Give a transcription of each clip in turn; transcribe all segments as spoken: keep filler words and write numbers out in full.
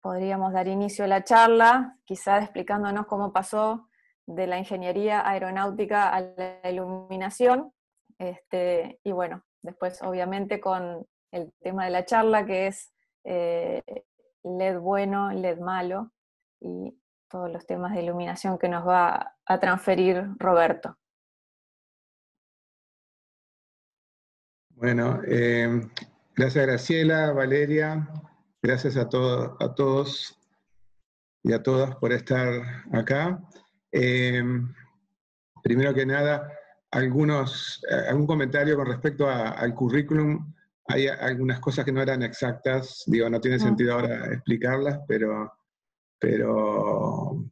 podríamos dar inicio a la charla, quizás explicándonos cómo pasó de la ingeniería aeronáutica a la iluminación, este, y bueno, después obviamente con el tema de la charla, que es eh, L E D bueno, L E D malo, y todos los temas de iluminación que nos va a transferir Roberto. Bueno, eh, gracias Graciela, Valeria, gracias a, todo, a todos y a todas por estar acá. Eh, primero que nada, algunos, algún comentario con respecto a, al currículum. Hay algunas cosas que no eran exactas, digo, no tiene sentido ahora explicarlas, pero, pero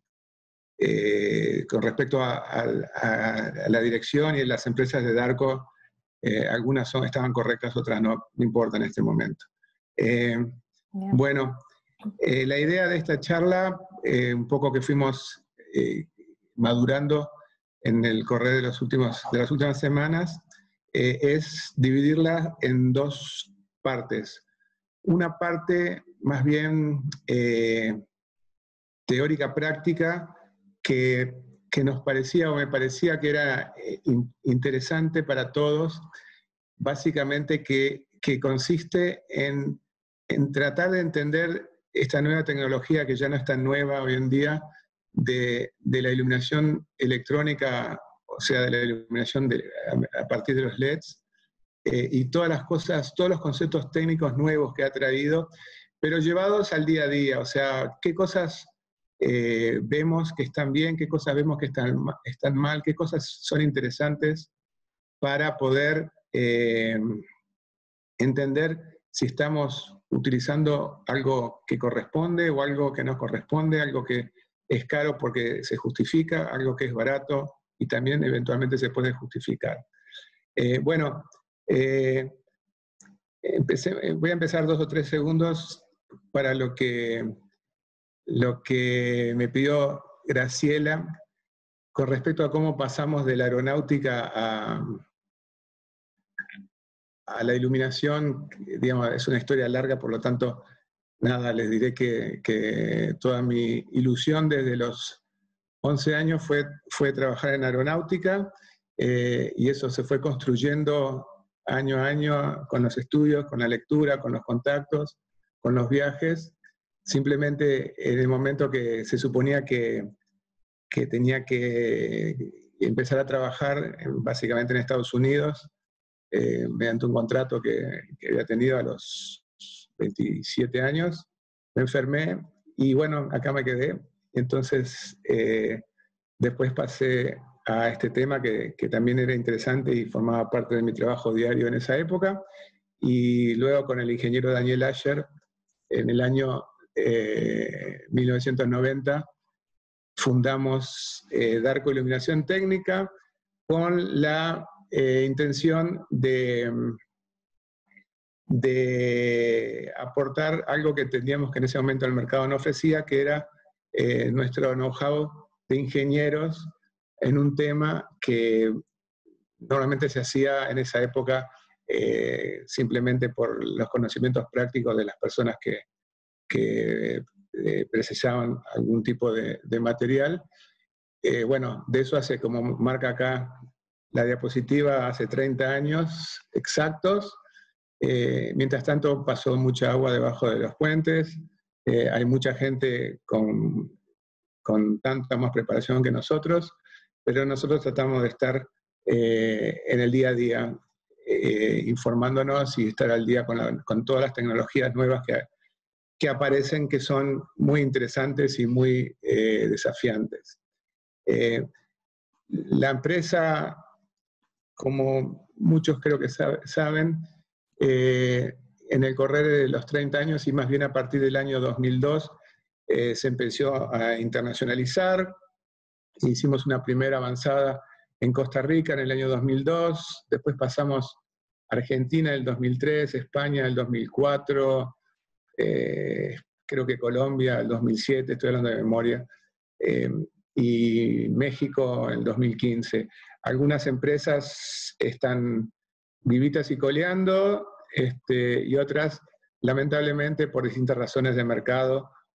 eh, con respecto a, a, a la dirección y las empresas de Darco, Eh, algunas son, estaban correctas, otras no, no importa en este momento. Eh, bueno, eh, la idea de esta charla, eh, un poco que fuimos eh, madurando en el correr de, los últimos, de las últimas semanas, eh, es dividirla en dos partes. Una parte más bien eh, teórica práctica que que nos parecía o me parecía que era eh, in, interesante para todos, básicamente que, que consiste en, en tratar de entender esta nueva tecnología que ya no es tan nueva hoy en día, de, de la iluminación electrónica, o sea, de la iluminación de, a, a partir de los L E Ds, eh, y todas las cosas, todos los conceptos técnicos nuevos que ha traído, pero llevados al día a día, o sea, qué cosas Eh, vemos que están bien, qué cosas vemos que están, están mal, qué cosas son interesantes para poder eh, entender si estamos utilizando algo que corresponde o algo que no corresponde, algo que es caro porque se justifica, algo que es barato y también eventualmente se puede justificar. Eh, bueno, eh, empecé, voy a empezar dos o tres segundos para lo que lo que me pidió Graciela con respecto a cómo pasamos de la aeronáutica a, a la iluminación. Digamos, es una historia larga, por lo tanto, nada, les diré que, que toda mi ilusión desde los once años fue, fue trabajar en aeronáutica, eh, y eso se fue construyendo año a año con los estudios, con la lectura, con los contactos, con los viajes. Simplemente en el momento que se suponía que, que tenía que empezar a trabajar básicamente en Estados Unidos, eh, mediante un contrato que, que había tenido a los veintisiete años, me enfermé y bueno, acá me quedé. Entonces, eh, después pasé a este tema que, que también era interesante y formaba parte de mi trabajo diario en esa época, y luego con el ingeniero Daniel Asher, en el año Eh, mil novecientos noventa, fundamos eh, Darco Iluminación Técnica con la eh, intención de, de aportar algo que entendíamos que en ese momento el mercado no ofrecía, que era eh, nuestro know-how de ingenieros en un tema que normalmente se hacía en esa época eh, simplemente por los conocimientos prácticos de las personas que que eh, precisaban algún tipo de, de material. Eh, bueno, de eso hace, como marca acá la diapositiva, hace treinta años exactos. Eh, mientras tanto pasó mucha agua debajo de los puentes, eh, hay mucha gente con, con tanta más preparación que nosotros, pero nosotros tratamos de estar eh, en el día a día, eh, informándonos y estar al día con, la, con todas las tecnologías nuevas que, que aparecen, que son muy interesantes y muy eh, desafiantes. Eh, la empresa, como muchos creo que sabe, saben, eh, en el correr de los treinta años y más bien a partir del año dos mil dos, eh, se empezó a internacionalizar. Hicimos una primera avanzada en Costa Rica en el año dos mil dos, después pasamos a Argentina en el dos mil tres, España en el dos mil cuatro, Eh, creo que Colombia el dos mil siete, estoy hablando de memoria, eh, y México en el dos mil quince. Algunas empresas están vivitas y coleando, este, y otras, lamentablemente, por distintas razones de mercado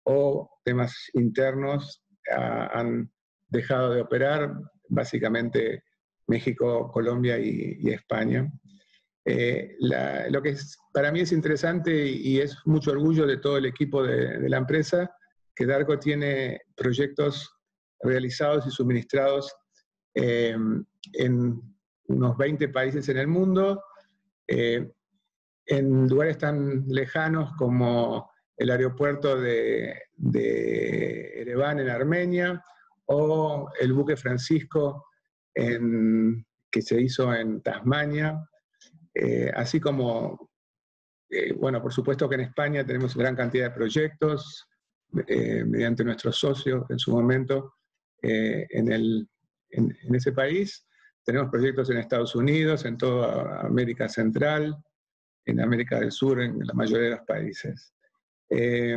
o temas internos a, han dejado de operar, básicamente México, Colombia y, y España. Eh, la, lo que es, para mí es interesante y, y es mucho orgullo de todo el equipo de, de la empresa, que Darco tiene proyectos realizados y suministrados eh, en unos veinte países en el mundo, eh, en lugares tan lejanos como el aeropuerto de, de Ereván en Armenia, o el buque Francisco en, que se hizo en Tasmania, eh, así como, eh, bueno, por supuesto que en España tenemos gran cantidad de proyectos, eh, mediante nuestros socios en su momento, eh, en, el, en, en ese país. Tenemos proyectos en Estados Unidos, en toda América Central, en América del Sur, en la mayoría de los países. Eh,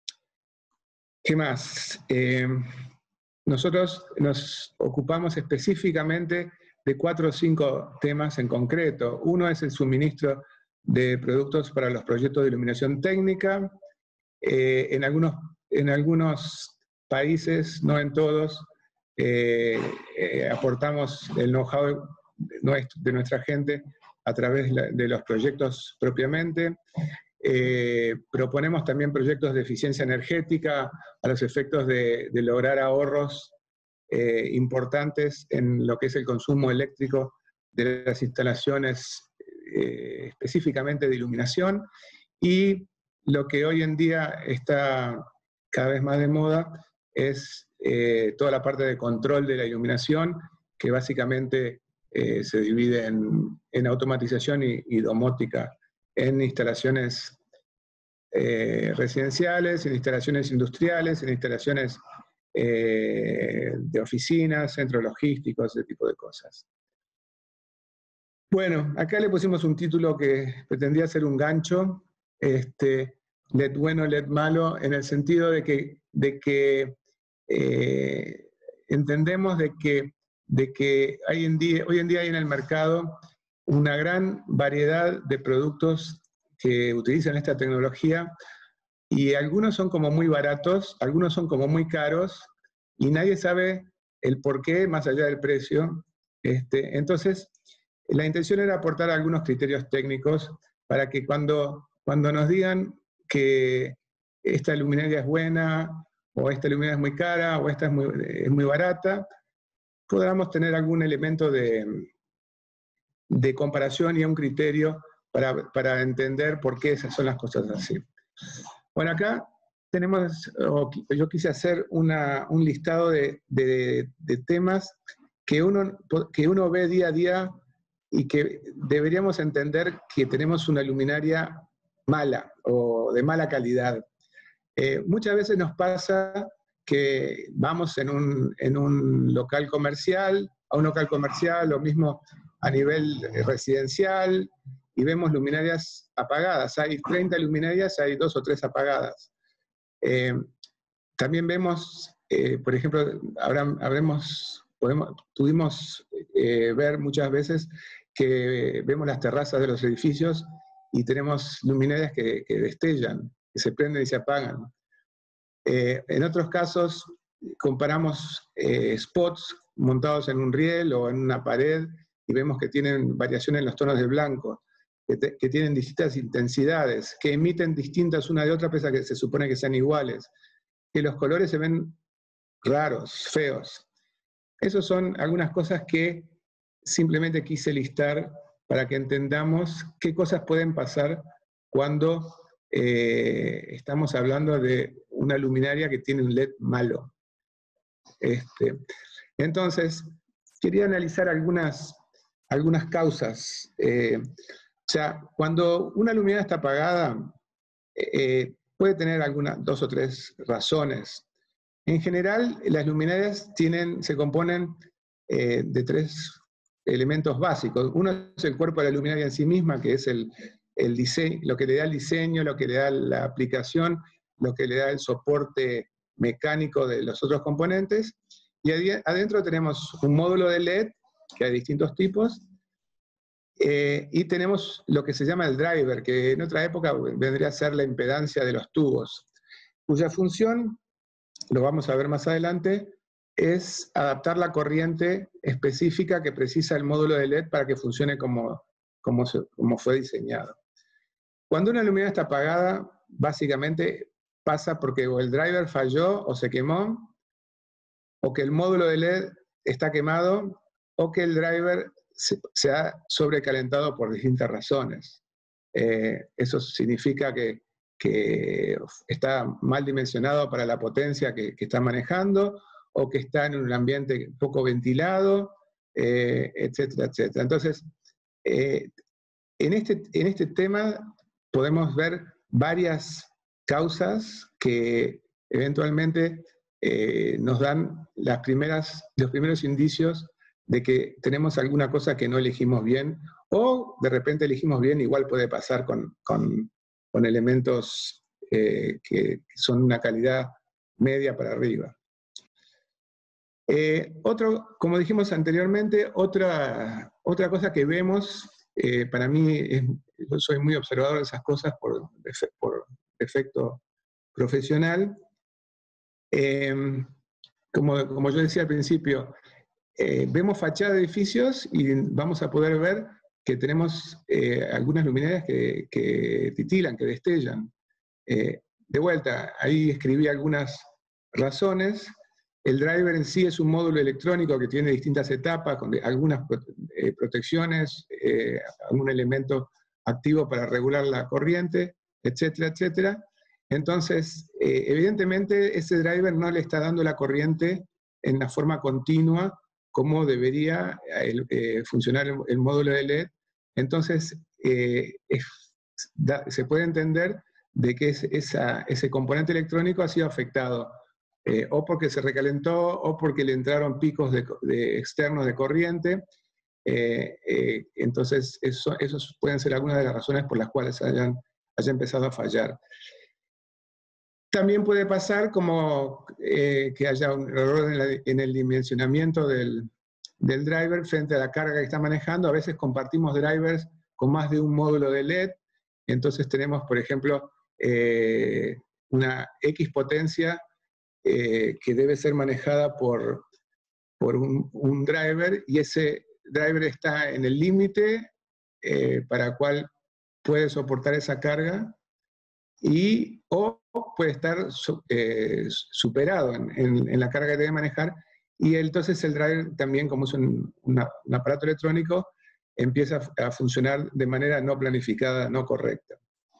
¿Qué más? Eh, nosotros nos ocupamos específicamente de cuatro o cinco temas en concreto. Uno es el suministro de productos para los proyectos de iluminación técnica. Eh, en, algunos, en algunos países, no en todos, eh, eh, aportamos el know-how de nuestra gente a través de los proyectos propiamente. Eh, proponemos también proyectos de eficiencia energética a los efectos de, de lograr ahorros eh, importantes en lo que es el consumo eléctrico de las instalaciones eh, específicamente de iluminación, y lo que hoy en día está cada vez más de moda es eh, toda la parte de control de la iluminación, que básicamente eh, se divide en, en automatización y, y domótica, en instalaciones eh, residenciales, en instalaciones industriales, en instalaciones eh, de oficinas, centros logísticos, ese tipo de cosas. Bueno, acá le pusimos un título que pretendía ser un gancho, este, L E D bueno, L E D malo, en el sentido de que, de que eh, entendemos de que, de que hay en día, hoy en día hay en el mercado una gran variedad de productos que utilizan esta tecnología, y algunos son como muy baratos, algunos son como muy caros, y nadie sabe el por qué más allá del precio. Este, entonces, la intención era aportar algunos criterios técnicos para que cuando, cuando nos digan que esta luminaria es buena, o esta luminaria es muy cara, o esta es muy, es muy barata, podamos tener algún elemento de, de comparación y un criterio para, para entender por qué esas son las cosas así. Bueno, acá tenemos, yo quise hacer una, un listado de, de, de temas que uno, que uno ve día a día y que deberíamos entender que tenemos una luminaria mala o de mala calidad. Eh, muchas veces nos pasa que vamos en un, en un local comercial, a un local comercial, lo mismo a nivel residencial, y vemos luminarias apagadas. Hay treinta luminarias, hay dos o tres apagadas. Eh, también vemos, eh, por ejemplo, habrán, habremos, podemos, tuvimos eh, ver muchas veces que vemos las terrazas de los edificios y tenemos luminarias que, que destellan, que se prenden y se apagan. Eh, en otros casos, comparamos eh, spots montados en un riel o en una pared y vemos que tienen variación en los tonos de blanco, que, te, que tienen distintas intensidades, que emiten distintas una de otra, pese a que se supone que sean iguales, que los colores se ven raros, feos. Esas son algunas cosas que simplemente quise listar para que entendamos qué cosas pueden pasar cuando eh, estamos hablando de una luminaria que tiene un L E D malo. Este, entonces, quería analizar algunas, algunas causas. Eh, o sea, cuando una luminaria está apagada, eh, puede tener algunas, dos o tres razones. En general, las luminarias tienen, se componen eh, de tres elementos básicos. Uno es el cuerpo de la luminaria en sí misma, que es el, el diseño, lo que le da el diseño, lo que le da la aplicación, lo que le da el soporte mecánico de los otros componentes. Y adentro tenemos un módulo de L E D, que hay distintos tipos, eh, y tenemos lo que se llama el driver, que en otra época vendría a ser la impedancia de los tubos. cuya función, lo vamos a ver más adelante, es adaptar la corriente específica que precisa el módulo de L E D para que funcione como, como, se, como fue diseñado. Cuando una luminaria está apagada, básicamente pasa porque o el driver falló o se quemó, o que el módulo de L E D está quemado, o que el driver se, se ha sobrecalentado por distintas razones. Eh, eso significa que, que está mal dimensionado para la potencia que, que está manejando, o que está en un ambiente poco ventilado, eh, etcétera, etcétera. Entonces, eh, en, este, en este tema podemos ver varias causas que eventualmente eh, nos dan las primeras, los primeros indicios de que tenemos alguna cosa que no elegimos bien, o de repente elegimos bien, igual puede pasar con, con, con elementos eh, que son una calidad media para arriba. Eh, otro, como dijimos anteriormente, otra, otra cosa que vemos, eh, para mí, es, yo soy muy observador de esas cosas por, por efecto profesional. Eh, como, como yo decía al principio, eh, vemos fachada de edificios y vamos a poder ver que tenemos eh, algunas luminarias que, que titilan, que destellan. Eh, de vuelta, ahí escribí algunas razones. El driver en sí es un módulo electrónico que tiene distintas etapas, con algunas eh, protecciones, eh, algún elemento activo para regular la corriente, etcétera, etcétera. Entonces, eh, evidentemente, ese driver no le está dando la corriente en la forma continua como debería el, eh, funcionar el, el módulo de L E D. Entonces, eh, es, da, se puede entender de que es, esa, ese componente electrónico ha sido afectado, eh, o porque se recalentó, o porque le entraron picos de, de externos de corriente. Eh, eh, entonces, eso, esos pueden ser algunas de las razones por las cuales hayan, haya empezado a fallar. También puede pasar como eh, que haya un error en, la, en el dimensionamiento del, del driver frente a la carga que está manejando. A veces compartimos drivers con más de un módulo de L E D, entonces tenemos, por ejemplo, eh, una X potencia eh, que debe ser manejada por, por un, un driver, y ese driver está en el límite eh, para el cual puede soportar esa carga, y o puede estar eh, superado en, en, en la carga que debe manejar, y entonces el driver también, como es un, una, un aparato electrónico, empieza a funcionar de manera no planificada, no correcta.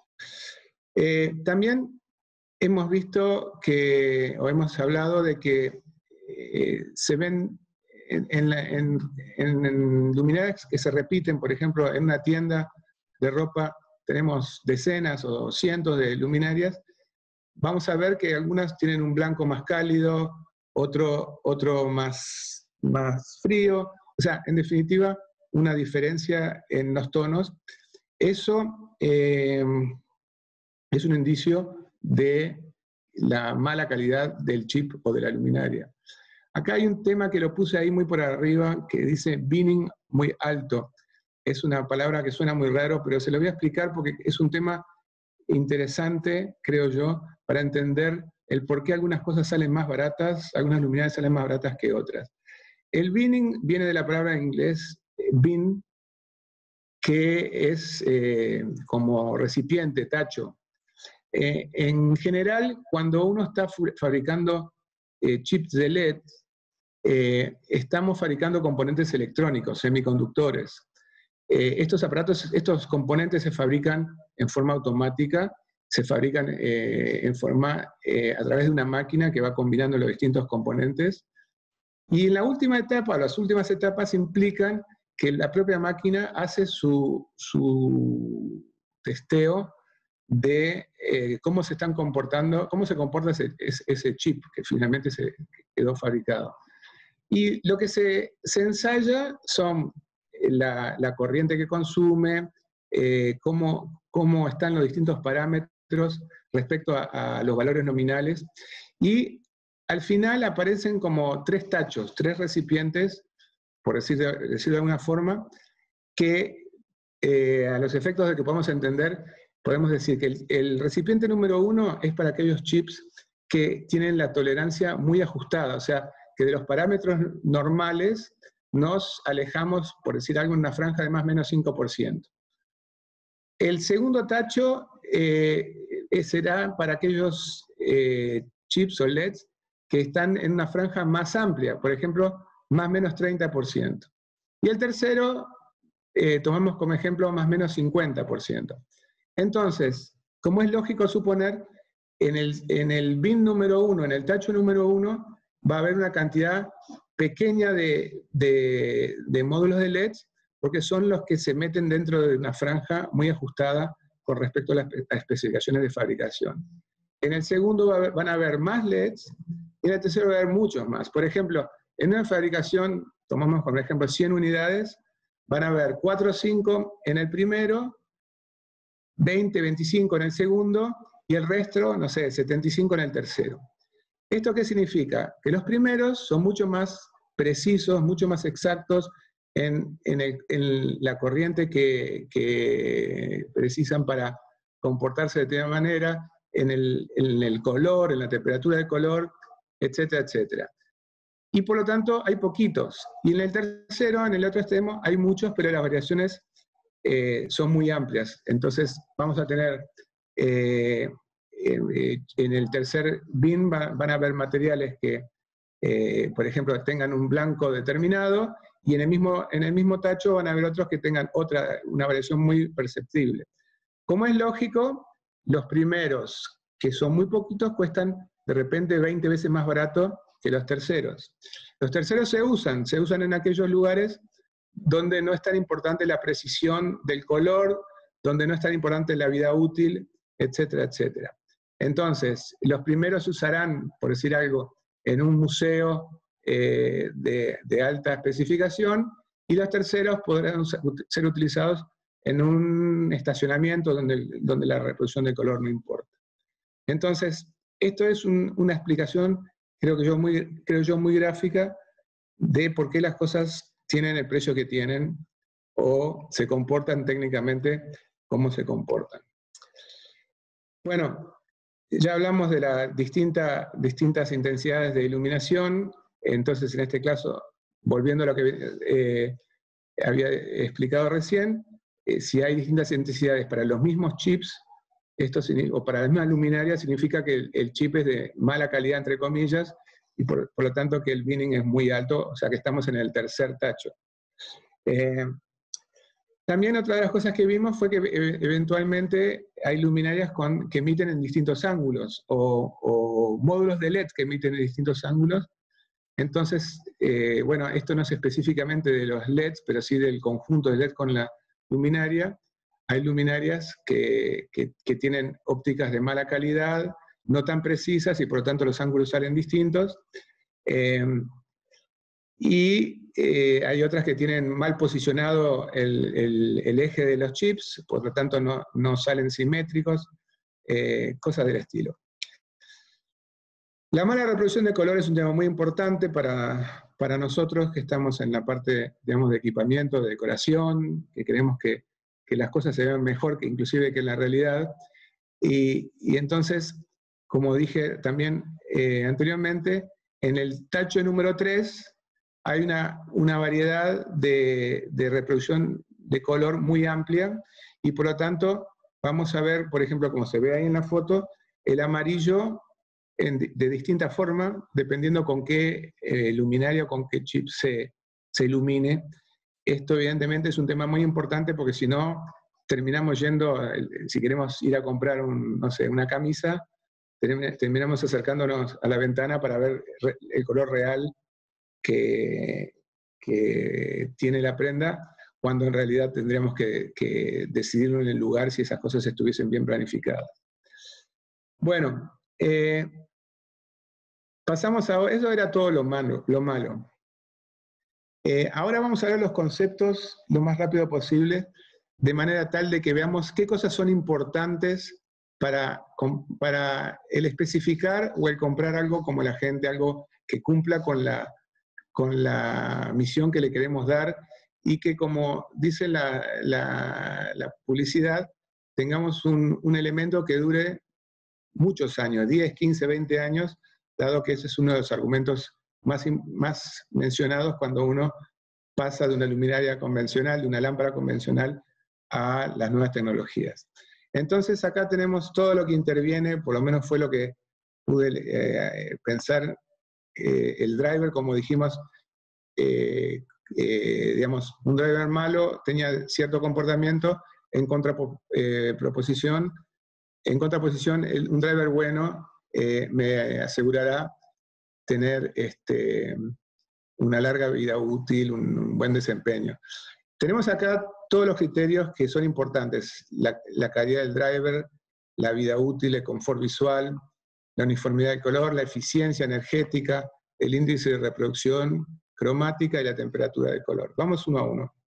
Eh, también hemos visto que, o hemos hablado de que eh, se ven en, en, la, en, en luminarias que se repiten. Por ejemplo, en una tienda de ropa tenemos decenas o cientos de luminarias. Vamos a ver que algunas tienen un blanco más cálido, otro, otro más, más frío. O sea, en definitiva, una diferencia en los tonos. Eso eh, es un indicio de la mala calidad del chip o de la luminaria. Acá hay un tema que lo puse ahí muy por arriba, que dice binning muy alto. Es una palabra que suena muy raro, pero se lo voy a explicar porque es un tema interesante, creo yo, para entender el por qué algunas cosas salen más baratas, algunas luminarias salen más baratas que otras. El binning viene de la palabra en inglés bin, que es eh, como recipiente, tacho. Eh, en general, cuando uno está fabricando eh, chips de L E D, eh, estamos fabricando componentes electrónicos, semiconductores. Eh, estos aparatos, estos componentes se fabrican en forma automática, se fabrican eh, en forma, eh, a través de una máquina que va combinando los distintos componentes. Y en la última etapa, las últimas etapas implican que la propia máquina hace su, su testeo de eh, cómo se están comportando, cómo se comporta ese, ese chip que finalmente se quedó fabricado. Y lo que se, se ensaya son la, la corriente que consume, eh, cómo, cómo están los distintos parámetros respecto a, a los valores nominales, y al final aparecen como tres tachos, tres recipientes, por decir de, decir de alguna forma, que eh, a los efectos de que podemos entender, podemos decir que el, el recipiente número uno es para aquellos chips que tienen la tolerancia muy ajustada, o sea, que de los parámetros normales nos alejamos, por decir algo, en una franja de más o menos cinco por ciento. El segundo tacho eh, será para aquellos eh, chips o L E Ds que están en una franja más amplia, por ejemplo, más o menos treinta por ciento. Y el tercero, eh, tomamos como ejemplo más o menos cincuenta por ciento. Entonces, como es lógico suponer, en el, en el bin número uno, en el tacho número uno, va a haber una cantidad pequeña de, de, de módulos de L E Ds, porque son los que se meten dentro de una franja muy ajustada con respecto a las a especificaciones de fabricación. En el segundo va a haber, van a haber más L E Ds, y en el tercero va a haber muchos más. Por ejemplo, en una fabricación, tomamos por ejemplo cien unidades, van a haber cuatro o cinco en el primero, veinte, veinticinco en el segundo, y el resto, no sé, setenta y cinco en el tercero. ¿Esto qué significa? Que los primeros son mucho más precisos, mucho más exactos en, en, el, en la corriente que, que precisan para comportarse de determinada manera, en el, en el color, en la temperatura del color, etcétera, etcétera. Y por lo tanto hay poquitos. Y en el tercero, en el otro extremo, hay muchos, pero las variaciones eh, son muy amplias. Entonces vamos a tener... Eh, Eh, en el tercer bin va, van a haber materiales que, eh, por ejemplo, tengan un blanco determinado, y en el, mismo, en el mismo tacho van a haber otros que tengan otra, una variación muy perceptible. Como es lógico, los primeros, que son muy poquitos, cuestan de repente veinte veces más barato que los terceros. Los terceros se usan, se usan en aquellos lugares donde no es tan importante la precisión del color, donde no es tan importante la vida útil, etcétera, etcétera. Entonces, los primeros se usarán, por decir algo, en un museo eh, de, de alta especificación, y los terceros podrán ser utilizados en un estacionamiento donde, donde la reproducción de color no importa. Entonces, esto es un, una explicación, creo, que yo muy, creo yo, muy gráfica de por qué las cosas tienen el precio que tienen o se comportan técnicamente como se comportan. Bueno, ya hablamos de las distinta, distintas intensidades de iluminación. Entonces, en este caso, volviendo a lo que eh, había explicado recién, eh, si hay distintas intensidades para los mismos chips, esto, o para la misma luminaria, significa que el, el chip es de mala calidad, entre comillas, y por, por lo tanto que el binning es muy alto, o sea que estamos en el tercer tacho. Eh, También otra de las cosas que vimos fue que eventualmente hay luminarias con, que emiten en distintos ángulos, o, o módulos de L E D que emiten en distintos ángulos. Entonces, eh, bueno, esto no es específicamente de los L E Ds, pero sí del conjunto de L E D con la luminaria. Hay luminarias que, que, que tienen ópticas de mala calidad, no tan precisas, y por lo tanto los ángulos salen distintos. Eh, Y eh, hay otras que tienen mal posicionado el, el, el eje de los chips, por lo tanto no, no salen simétricos, eh, cosas del estilo. La mala reproducción de color es un tema muy importante para, para nosotros que estamos en la parte, digamos, de equipamiento, de decoración, que creemos que, que las cosas se ven mejor que inclusive que en la realidad. Y, y entonces, como dije también eh, anteriormente, en el tacho número tres, hay una, una variedad de, de reproducción de color muy amplia, y por lo tanto vamos a ver, por ejemplo, como se ve ahí en la foto, el amarillo en, de distinta forma, dependiendo con qué eh, luminaria o con qué chip se, se ilumine. Esto evidentemente es un tema muy importante, porque si no, terminamos yendo, si queremos ir a comprar un, no sé, una camisa, terminamos acercándonos a la ventana para ver el color real Que, que tiene la prenda, cuando en realidad tendríamos que, que decidirlo en el lugar si esas cosas estuviesen bien planificadas. Bueno, eh, pasamos a... Eso era todo lo malo. Lo malo. Eh, ahora vamos a ver los conceptos lo más rápido posible, de manera tal de que veamos qué cosas son importantes para, para el especificar o el comprar algo como la gente, algo que cumpla con la con la misión que le queremos dar, y que, como dice la, la, la publicidad, tengamos un, un elemento que dure muchos años, diez, quince, veinte años, dado que ese es uno de los argumentos más, más mencionados cuando uno pasa de una luminaria convencional, de una lámpara convencional, a las nuevas tecnologías. Entonces acá tenemos todo lo que interviene, por lo menos fue lo que pude eh, pensar, eh, el driver, como dijimos, eh, eh, digamos, un driver malo tenía cierto comportamiento, en contraproposición, en contraposición el, un driver bueno eh, me asegurará tener este, una larga vida útil, un, un buen desempeño. Tenemos acá todos los criterios que son importantes: la, la calidad del driver, la vida útil, el confort visual, la uniformidad de color, la eficiencia energética, el índice de reproducción cromática y la temperatura de color. Vamos uno a uno.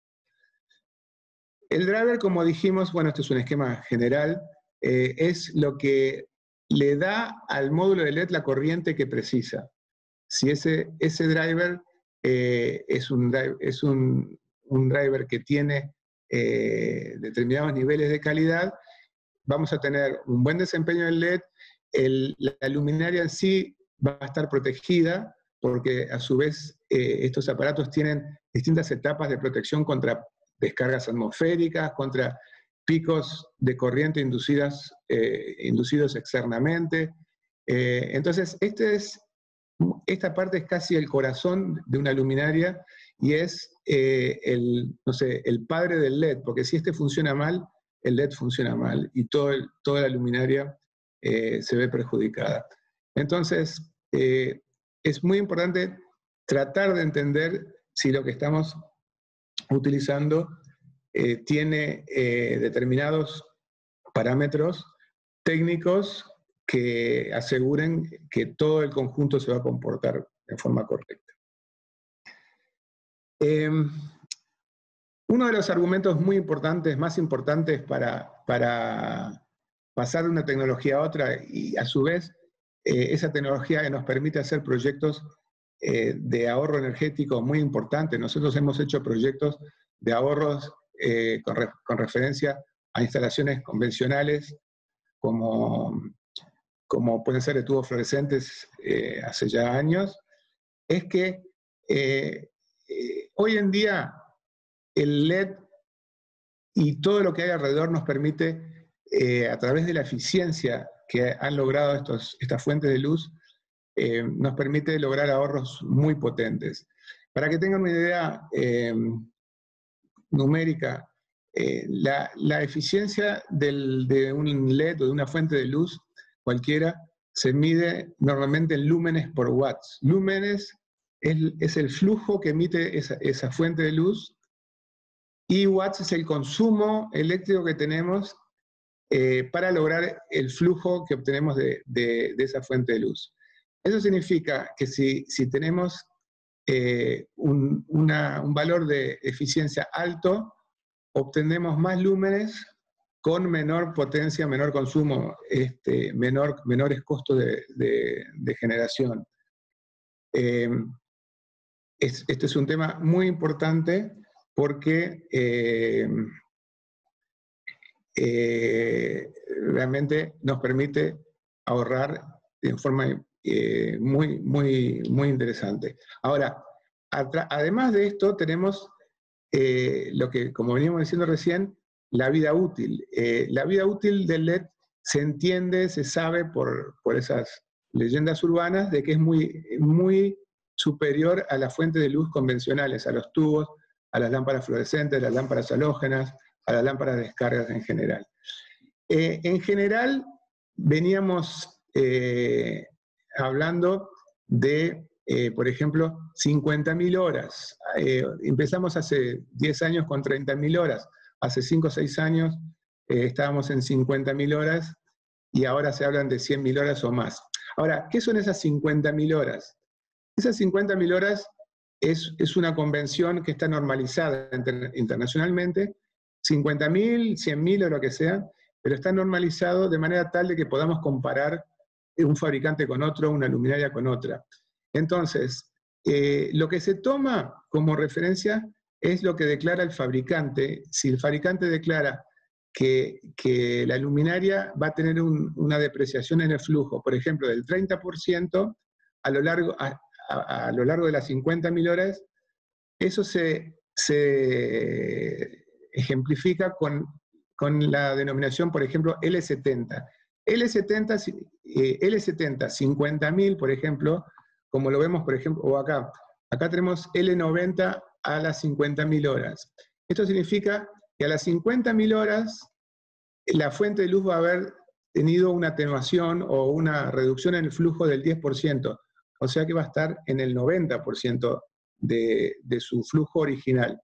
El driver, como dijimos, bueno, este es un esquema general, eh, es lo que le da al módulo de L E D la corriente que precisa. Si ese, ese driver eh, es, un, es un, un driver que tiene eh, determinados niveles de calidad, vamos a tener un buen desempeño del L E D, el, la luminaria en sí va a estar protegida, porque a su vez eh, estos aparatos tienen distintas etapas de protección contra descargas atmosféricas, contra picos de corriente inducidas, eh, inducidos externamente. Eh, entonces, este es, esta parte es casi el corazón de una luminaria y es eh, el, no sé, el padre del L E D, porque si este funciona mal, el L E D funciona mal y todo el, toda la luminaria eh, se ve perjudicada. Entonces, eh, es muy importante tratar de entender si lo que estamos utilizando eh, tiene eh, determinados parámetros técnicos que aseguren que todo el conjunto se va a comportar de forma correcta. Eh, uno de los argumentos muy importantes, más importantes para, para pasar de una tecnología a otra, y a su vez eh, esa tecnología que nos permite hacer proyectos eh, de ahorro energético muy importantes. Nosotros hemos hecho proyectos de ahorros eh, con, re, con referencia a instalaciones convencionales, como, como pueden ser de tubos fluorescentes eh, hace ya años, es que eh, eh, hoy en día el L E D y todo lo que hay alrededor nos permite, eh, a través de la eficiencia que han logrado estos, estas fuentes de luz, eh, nos permite lograr ahorros muy potentes. Para que tengan una idea eh, numérica, eh, la, la eficiencia del, de un L E D o de una fuente de luz cualquiera se mide normalmente en lúmenes por watts. Lúmenes es, es el flujo que emite esa, esa fuente de luz, y watts es el consumo eléctrico que tenemos eh, para lograr el flujo que obtenemos de, de, de esa fuente de luz. Eso significa que si, si tenemos eh, un, una, un valor de eficiencia alto, obtenemos más lúmenes con menor potencia, menor consumo, este, menor, menores costos de, de, de generación. Eh, es, este es un tema muy importante porque eh, eh, realmente nos permite ahorrar de forma eh, muy, muy, muy interesante. Ahora, además de esto, tenemos eh, lo que, como veníamos diciendo recién, la vida útil. Eh, la vida útil del L E D se entiende, se sabe por, por esas leyendas urbanas de que es muy, muy superior a las fuentes de luz convencionales, a los tubos, a las lámparas fluorescentes, a las lámparas halógenas, a las lámparas de descargas en general. Eh, en general, veníamos eh, hablando de, eh, por ejemplo, cincuenta mil horas. Eh, empezamos hace diez años con treinta mil horas. Hace cinco o seis años eh, estábamos en cincuenta mil horas y ahora se hablan de cien mil horas o más. Ahora, ¿qué son esas cincuenta mil horas? Esas cincuenta mil horas es, es una convención que está normalizada inter, internacionalmente, cincuenta mil, cien mil o lo que sea, pero está normalizado de manera tal de que podamos comparar un fabricante con otro, una luminaria con otra. Entonces, eh, lo que se toma como referencia es lo que declara el fabricante. Si el fabricante declara que, que la luminaria va a tener un, una depreciación en el flujo, por ejemplo, del treinta por ciento a lo largo, a, a, a lo largo de las cincuenta mil horas. Eso se, se ejemplifica con, con la denominación, por ejemplo, L setenta. L setenta, eh, L setenta, cincuenta mil, por ejemplo, como lo vemos, por ejemplo, o acá. Acá tenemos L noventa a las cincuenta mil horas. Esto significa que a las cincuenta mil horas la fuente de luz va a haber tenido una atenuación o una reducción en el flujo del diez por ciento, o sea que va a estar en el noventa por ciento de, de su flujo original.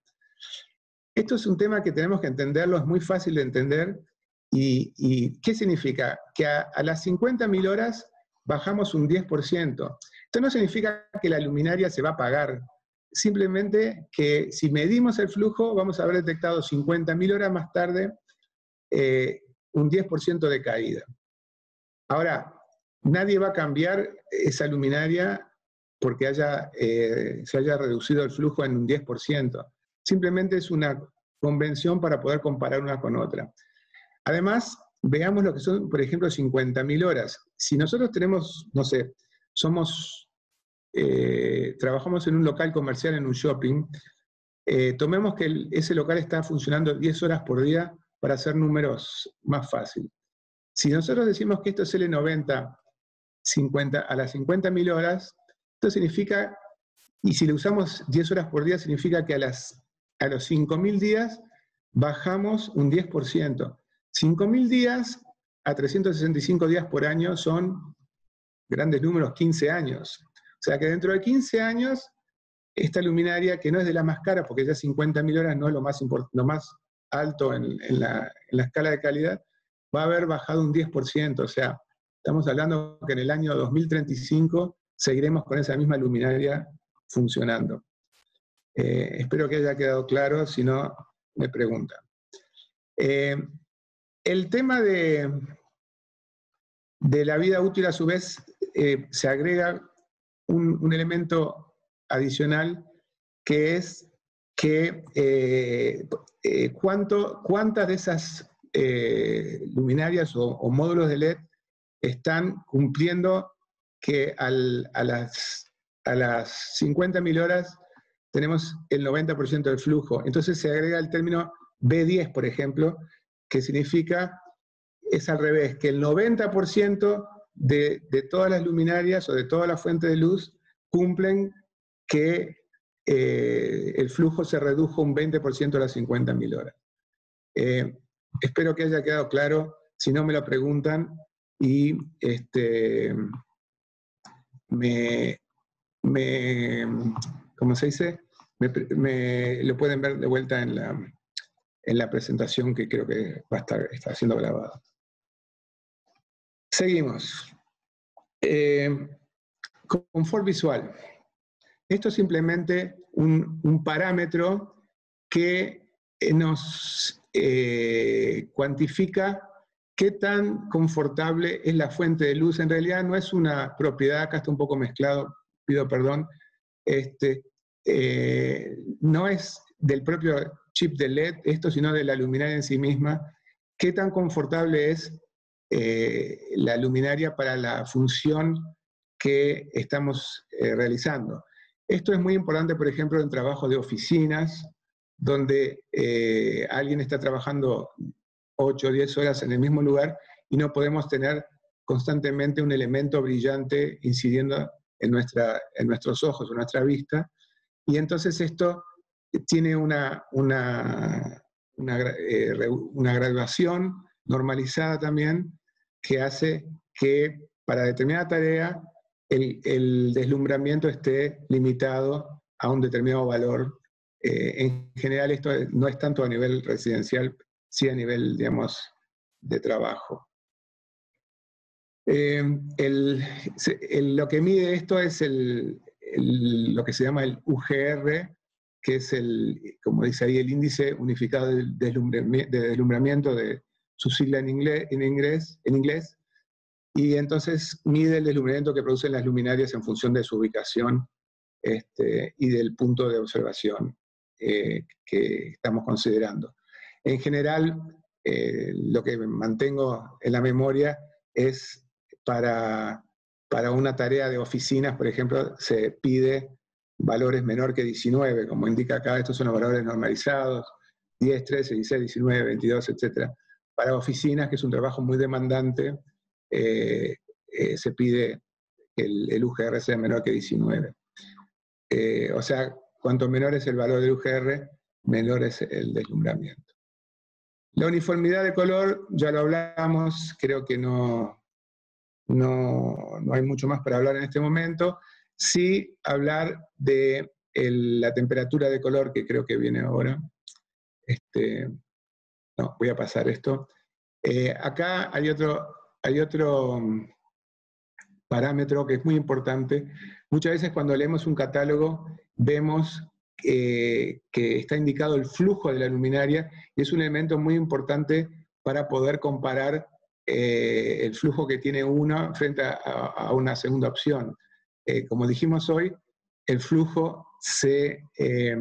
Esto es un tema que tenemos que entenderlo, es muy fácil de entender. ¿Y, y qué significa? Que a, a las cincuenta mil horas bajamos un diez por ciento. Esto no significa que la luminaria se va a apagar, simplemente que si medimos el flujo vamos a haber detectado cincuenta mil horas más tarde eh, un diez por ciento de caída. Ahora, nadie va a cambiar esa luminaria porque haya, eh, se haya reducido el flujo en un diez por ciento. Simplemente es una convención para poder comparar una con otra. Además, veamos lo que son, por ejemplo, cincuenta mil horas. Si nosotros tenemos, no sé, somos, eh, trabajamos en un local comercial, en un shopping, eh, tomemos que el, ese local está funcionando diez horas por día para hacer números más fácil. Si nosotros decimos que esto es L noventa cincuenta, a las cincuenta mil horas, esto significa, y si le usamos diez horas por día, significa que a, las, a los cinco mil días bajamos un diez por ciento. cinco mil días a trescientos sesenta y cinco días por año son grandes números, quince años. O sea que dentro de quince años, esta luminaria, que no es de la más cara, porque ya cincuenta mil horas no es lo más, lo más alto en, en, la, en la escala de calidad, va a haber bajado un diez por ciento. O sea, estamos hablando que en el año dos mil treinta y cinco seguiremos con esa misma luminaria funcionando. Eh, espero que haya quedado claro, si no, me preguntan. Eh, el tema de, de la vida útil, a su vez, eh, se agrega un, un elemento adicional, que es que eh, eh, cuánto, cuántas de esas eh, luminarias o, o módulos de L E D están cumpliendo que al, a, las, a las cincuenta mil horas tenemos el noventa por ciento del flujo. Entonces se agrega el término B diez, por ejemplo, que significa, es al revés, que el noventa por ciento de, de todas las luminarias o de toda la fuente de luz cumplen que eh, el flujo se redujo un veinte por ciento a las cincuenta mil horas. Eh, espero que haya quedado claro, si no me lo preguntan, y este, me, me, ¿cómo se dice? Me, me, lo pueden ver de vuelta en la, en la presentación, que creo que va a estar está siendo grabada. Seguimos. Eh, confort visual. Esto es simplemente un, un parámetro que nos eh, cuantifica qué tan confortable es la fuente de luz. En realidad no es una propiedad, acá está un poco mezclado, pido perdón, este, eh, no es del propio chip de L E D esto, sino de la luminaria en sí misma, qué tan confortable es eh, la luminaria para la función que estamos eh, realizando. Esto es muy importante, por ejemplo, en trabajo de oficinas, donde eh, alguien está trabajando ocho o diez horas en el mismo lugar y no podemos tener constantemente un elemento brillante incidiendo en, nuestra, en nuestros ojos o nuestra vista. Y entonces esto tiene una, una, una, eh, una graduación normalizada también, que hace que para determinada tarea el, el deslumbramiento esté limitado a un determinado valor. Eh, en general esto no es tanto a nivel residencial, sí a nivel, digamos, de trabajo. Eh, el, el, lo que mide esto es el, el, lo que se llama el U G R, que es el, como dice ahí, el índice unificado de deslumbramiento, de, deslumbramiento de su sigla en inglés, en inglés, en inglés, y entonces mide el deslumbramiento que producen las luminarias en función de su ubicación este, y del punto de observación eh, que estamos considerando. En general, eh, lo que mantengo en la memoria es para, para una tarea de oficinas, por ejemplo, se pide valores menor que diecinueve, como indica acá, estos son los valores normalizados, diez, trece, dieciséis, diecinueve, veintidós, etcétera. Para oficinas, que es un trabajo muy demandante, eh, eh, se pide que el, el U G R sea menor que diecinueve. Eh, o sea, cuanto menor es el valor del U G R, menor es el deslumbramiento. La uniformidad de color, ya lo hablamos, creo que no, no, no hay mucho más para hablar en este momento. Sí hablar de el, la temperatura de color, que creo que viene ahora. Este, no, voy a pasar esto. Eh, acá hay otro, hay otro parámetro que es muy importante. Muchas veces cuando leemos un catálogo vemos eh, que está indicado el flujo de la luminaria y es un elemento muy importante para poder comparar eh, el flujo que tiene una frente a, a una segunda opción. Eh, como dijimos hoy, el flujo se eh,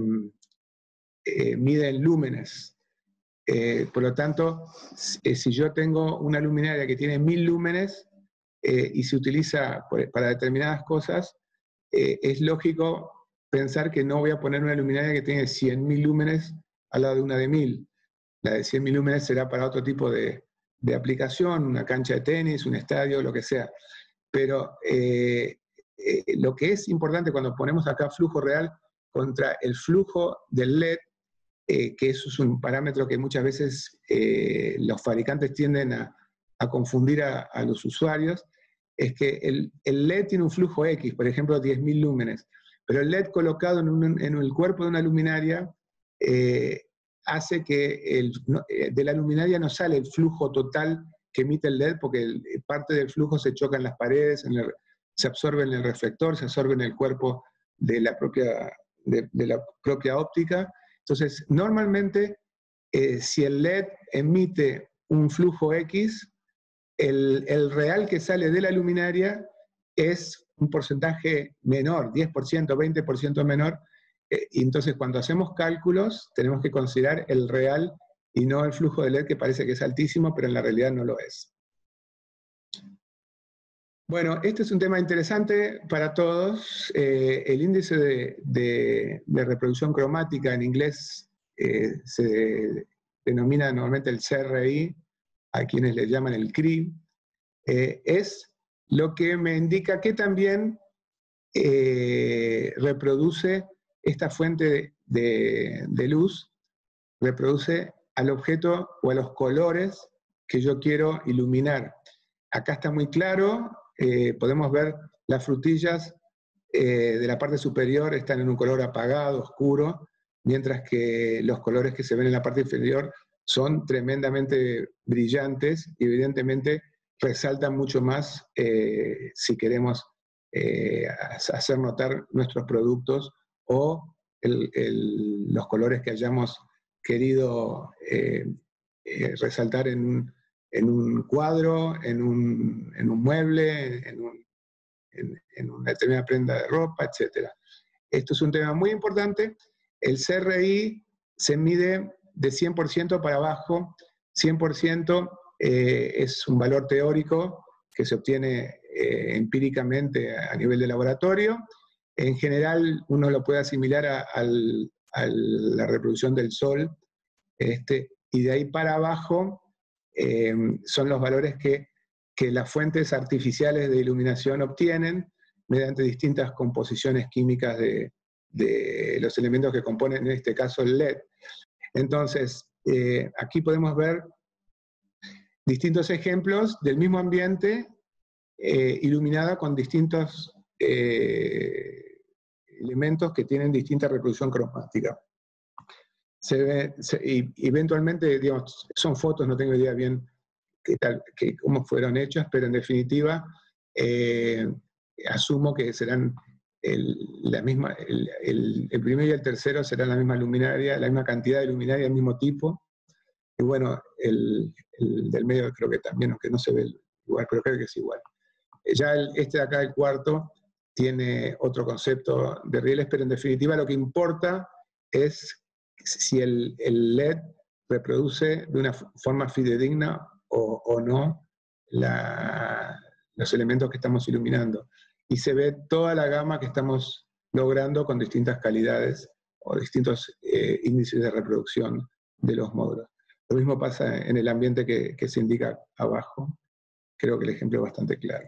eh, mide en lúmenes. Eh, por lo tanto, si, si yo tengo una luminaria que tiene mil lúmenes, Eh, y se utiliza por, para determinadas cosas, eh, es lógico pensar que no voy a poner una luminaria que tiene cien mil lúmenes al lado de una de mil. La de cien mil lúmenes será para otro tipo de, de aplicación, una cancha de tenis, un estadio, lo que sea. Pero eh, eh, lo que es importante cuando ponemos acá flujo real contra el flujo del L E D, eh, que eso es un parámetro que muchas veces eh, los fabricantes tienden a, a confundir a, a los usuarios, es que el, el L E D tiene un flujo X, por ejemplo diez mil lúmenes, pero el L E D colocado en, un, en el cuerpo de una luminaria eh, hace que el, no, de la luminaria no sale el flujo total que emite el L E D, porque el, parte del flujo se choca en las paredes, en el, se absorbe en el reflector, se absorbe en el cuerpo de la propia, de, de la propia óptica. Entonces, normalmente, eh, si el L E D emite un flujo X, el, el real que sale de la luminaria es un porcentaje menor, diez por ciento, veinte por ciento menor, eh, y entonces cuando hacemos cálculos tenemos que considerar el real y no el flujo de L E D, que parece que es altísimo, pero en la realidad no lo es. Bueno, este es un tema interesante para todos. Eh, el índice de, de, de reproducción cromática en inglés eh, se denomina normalmente el C R I, a quienes le llaman el C R I, eh, es lo que me indica que también eh, reproduce esta fuente de, de luz, reproduce al objeto o a los colores que yo quiero iluminar. Acá está muy claro, eh, podemos ver las frutillas eh, de la parte superior están en un color apagado, oscuro, mientras que los colores que se ven en la parte inferior son tremendamente brillantes y evidentemente resaltan mucho más eh, si queremos eh, hacer notar nuestros productos o el, el, los colores que hayamos querido eh, eh, resaltar en un, en un cuadro, en un, en un mueble, en, un, en, en una determinada prenda de ropa, etcétera. Esto es un tema muy importante. El C R I se mide de cien por ciento para abajo. cien por ciento eh, es un valor teórico que se obtiene eh, empíricamente a nivel de laboratorio. En general, uno lo puede asimilar a, al, a la reproducción del sol, este, y de ahí para abajo eh, son los valores que, que las fuentes artificiales de iluminación obtienen mediante distintas composiciones químicas de, de los elementos que componen, en este caso, el L E D. Entonces, eh, aquí podemos ver distintos ejemplos del mismo ambiente eh, iluminada con distintos eh, elementos que tienen distinta reproducción cromática. Se ve, se, y, eventualmente, digamos, son fotos, no tengo idea bien qué tal, qué, cómo fueron hechas, pero en definitiva eh, asumo que serán el, la misma, el, el, el primero y el tercero serán la misma luminaria, la misma cantidad de luminaria del mismo tipo. Y bueno, el, el del medio creo que también, aunque no se ve igual, pero creo que es igual. Ya el, este de acá, el cuarto, tiene otro concepto de rieles, pero en definitiva lo que importa es si el, el L E D reproduce de una forma fidedigna o, o no la, los elementos que estamos iluminando. Y se ve toda la gama que estamos logrando con distintas calidades o distintos eh, índices de reproducción de los módulos. Lo mismo pasa en el ambiente que, que se indica abajo. Creo que el ejemplo es bastante claro.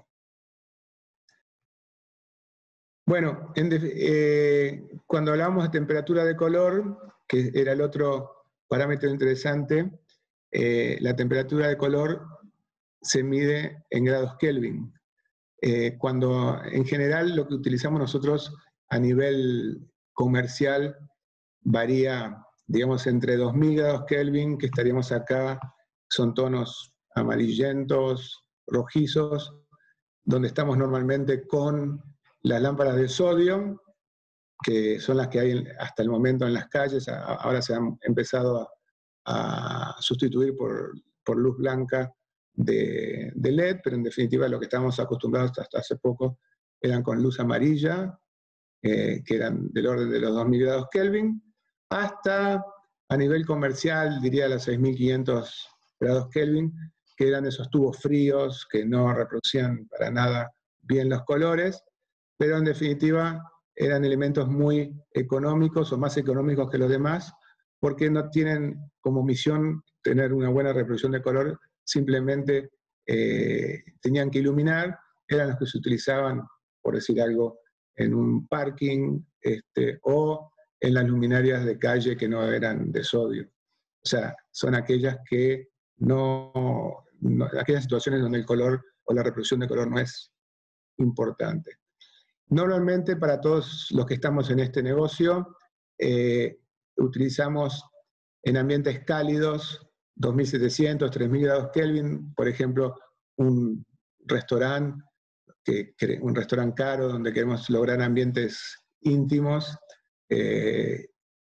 Bueno, en, eh, cuando hablábamos de temperatura de color, que era el otro parámetro interesante, eh, la temperatura de color se mide en grados Kelvin. Eh, cuando en general lo que utilizamos nosotros a nivel comercial varía, digamos, entre dos mil grados Kelvin, que estaríamos acá, son tonos amarillentos, rojizos, donde estamos normalmente con las lámparas de sodio, que son las que hay hasta el momento en las calles. Ahora se han empezado a, a sustituir por, por luz blanca de, de L E D, pero en definitiva lo que estábamos acostumbrados hasta hace poco eran con luz amarilla, eh, que eran del orden de los dos mil grados Kelvin, hasta a nivel comercial, diría los seis mil quinientos grados Kelvin, que eran esos tubos fríos que no reproducían para nada bien los colores, pero en definitiva eran elementos muy económicos o más económicos que los demás, porque no tienen como misión tener una buena reproducción de color, simplemente eh, tenían que iluminar, eran los que se utilizaban, por decir algo, en un parking este, o en las luminarias de calle que no eran de sodio. O sea, son aquellas que no, no aquellas situaciones donde el color o la reproducción de color no es importante. Normalmente para todos los que estamos en este negocio, eh, utilizamos en ambientes cálidos dos mil setecientos, tres mil grados Kelvin, por ejemplo, un restaurante, que, que, un restaurante caro donde queremos lograr ambientes íntimos, eh,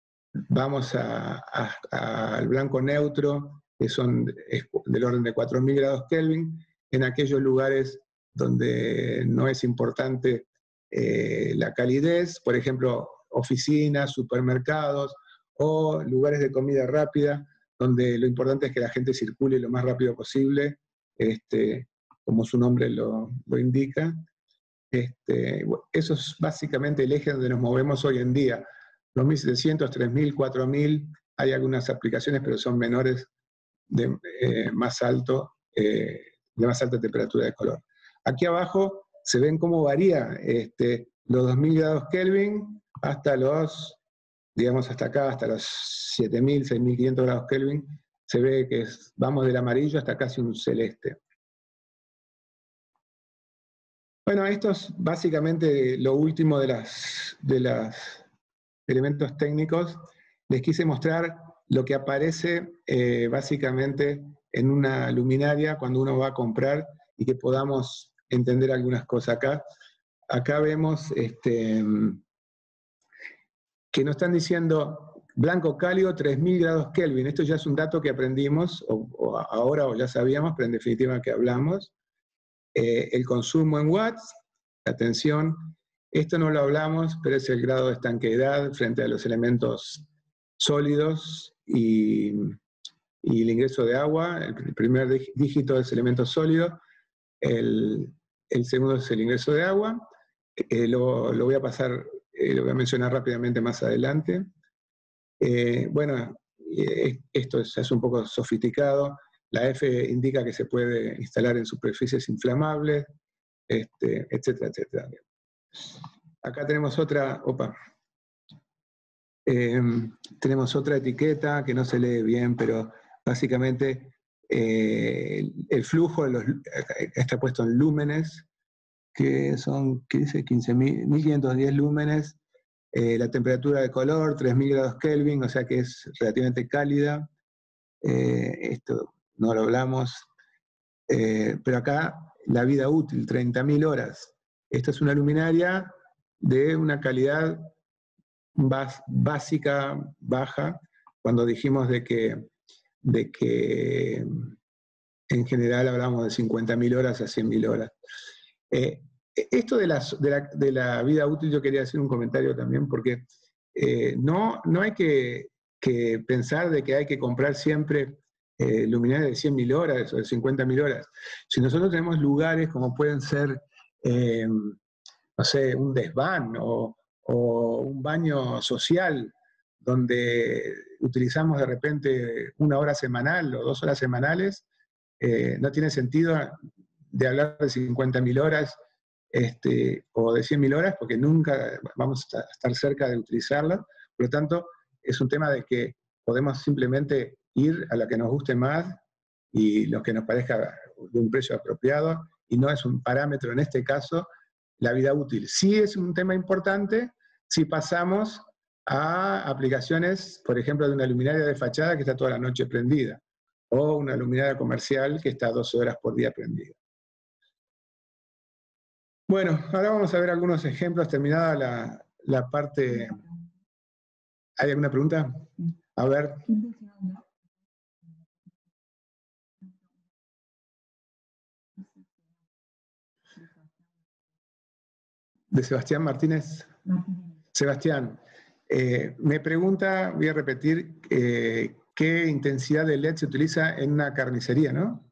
vamos a, a, a, al blanco neutro, que son del orden de cuatro mil grados Kelvin, en aquellos lugares donde no es importante eh, la calidez, por ejemplo, oficinas, supermercados o lugares de comida rápida, donde lo importante es que la gente circule lo más rápido posible, este, como su nombre lo, lo indica. Este, eso es básicamente el eje donde nos movemos hoy en día. dos mil setecientos, tres mil, cuatro mil, hay algunas aplicaciones, pero son menores de eh, más alto, eh, de más alta temperatura de color. Aquí abajo se ven cómo varía este, los dos mil grados Kelvin hasta los, digamos hasta acá, hasta los siete mil, seis mil quinientos grados Kelvin. Se ve que es, vamos del amarillo hasta casi un celeste. Bueno, esto es básicamente lo último de los de las elementos técnicos. Les quise mostrar lo que aparece eh, básicamente en una luminaria cuando uno va a comprar y que podamos entender algunas cosas. Acá, acá vemos este, que nos están diciendo blanco cálido tres mil grados Kelvin. Esto ya es un dato que aprendimos, o, o ahora o ya sabíamos, pero en definitiva que hablamos. Eh, el consumo en watts, atención, esto no lo hablamos, pero es el grado de estanqueidad frente a los elementos sólidos y, y el ingreso de agua. El primer dígito es elemento sólido, el, el segundo es el ingreso de agua. Eh, lo, lo voy a pasar, eh, lo voy a mencionar rápidamente más adelante. Eh, bueno, eh, esto es, es un poco sofisticado. La F indica que se puede instalar en superficies inflamables, este, etcétera, etcétera. Acá tenemos otra, opa, eh, tenemos otra etiqueta que no se lee bien, pero básicamente eh, el flujo de los, está puesto en lúmenes, que son, ¿qué dice? quince mil quinientos diez lúmenes, eh, la temperatura de color, tres mil grados Kelvin, o sea que es relativamente cálida. Eh, esto no lo hablamos, eh, pero acá la vida útil, treinta mil horas. Esta es una luminaria de una calidad bas, básica, baja, cuando dijimos de que, de que en general hablamos de cincuenta mil horas a cien mil horas. Eh, esto de, las, de, la, de la vida útil yo quería hacer un comentario también, porque eh, no, no hay que que pensar de que hay que comprar siempre eh, luminarias de cien mil horas o de cincuenta mil horas. Si nosotros tenemos lugares como pueden ser, eh, no sé, un desván o, o un baño social, donde utilizamos de repente una hora semanal o dos horas semanales, eh, no tiene sentido de hablar de cincuenta mil horas este, o de cien mil horas, porque nunca vamos a estar cerca de utilizarlas. Por lo tanto, es un tema de que podemos simplemente ir a la que nos guste más y lo que nos parezca de un precio apropiado, y no es un parámetro en este caso la vida útil. Sí es un tema importante si pasamos a aplicaciones, por ejemplo, de una luminaria de fachada que está toda la noche prendida, o una luminaria comercial que está doce horas por día prendida. Bueno, ahora vamos a ver algunos ejemplos, terminada la, la parte... ¿Hay alguna pregunta? A ver. De Sebastián Martínez. Sebastián, eh, me pregunta, voy a repetir, eh, ¿qué intensidad de L E D se utiliza en una carnicería, no?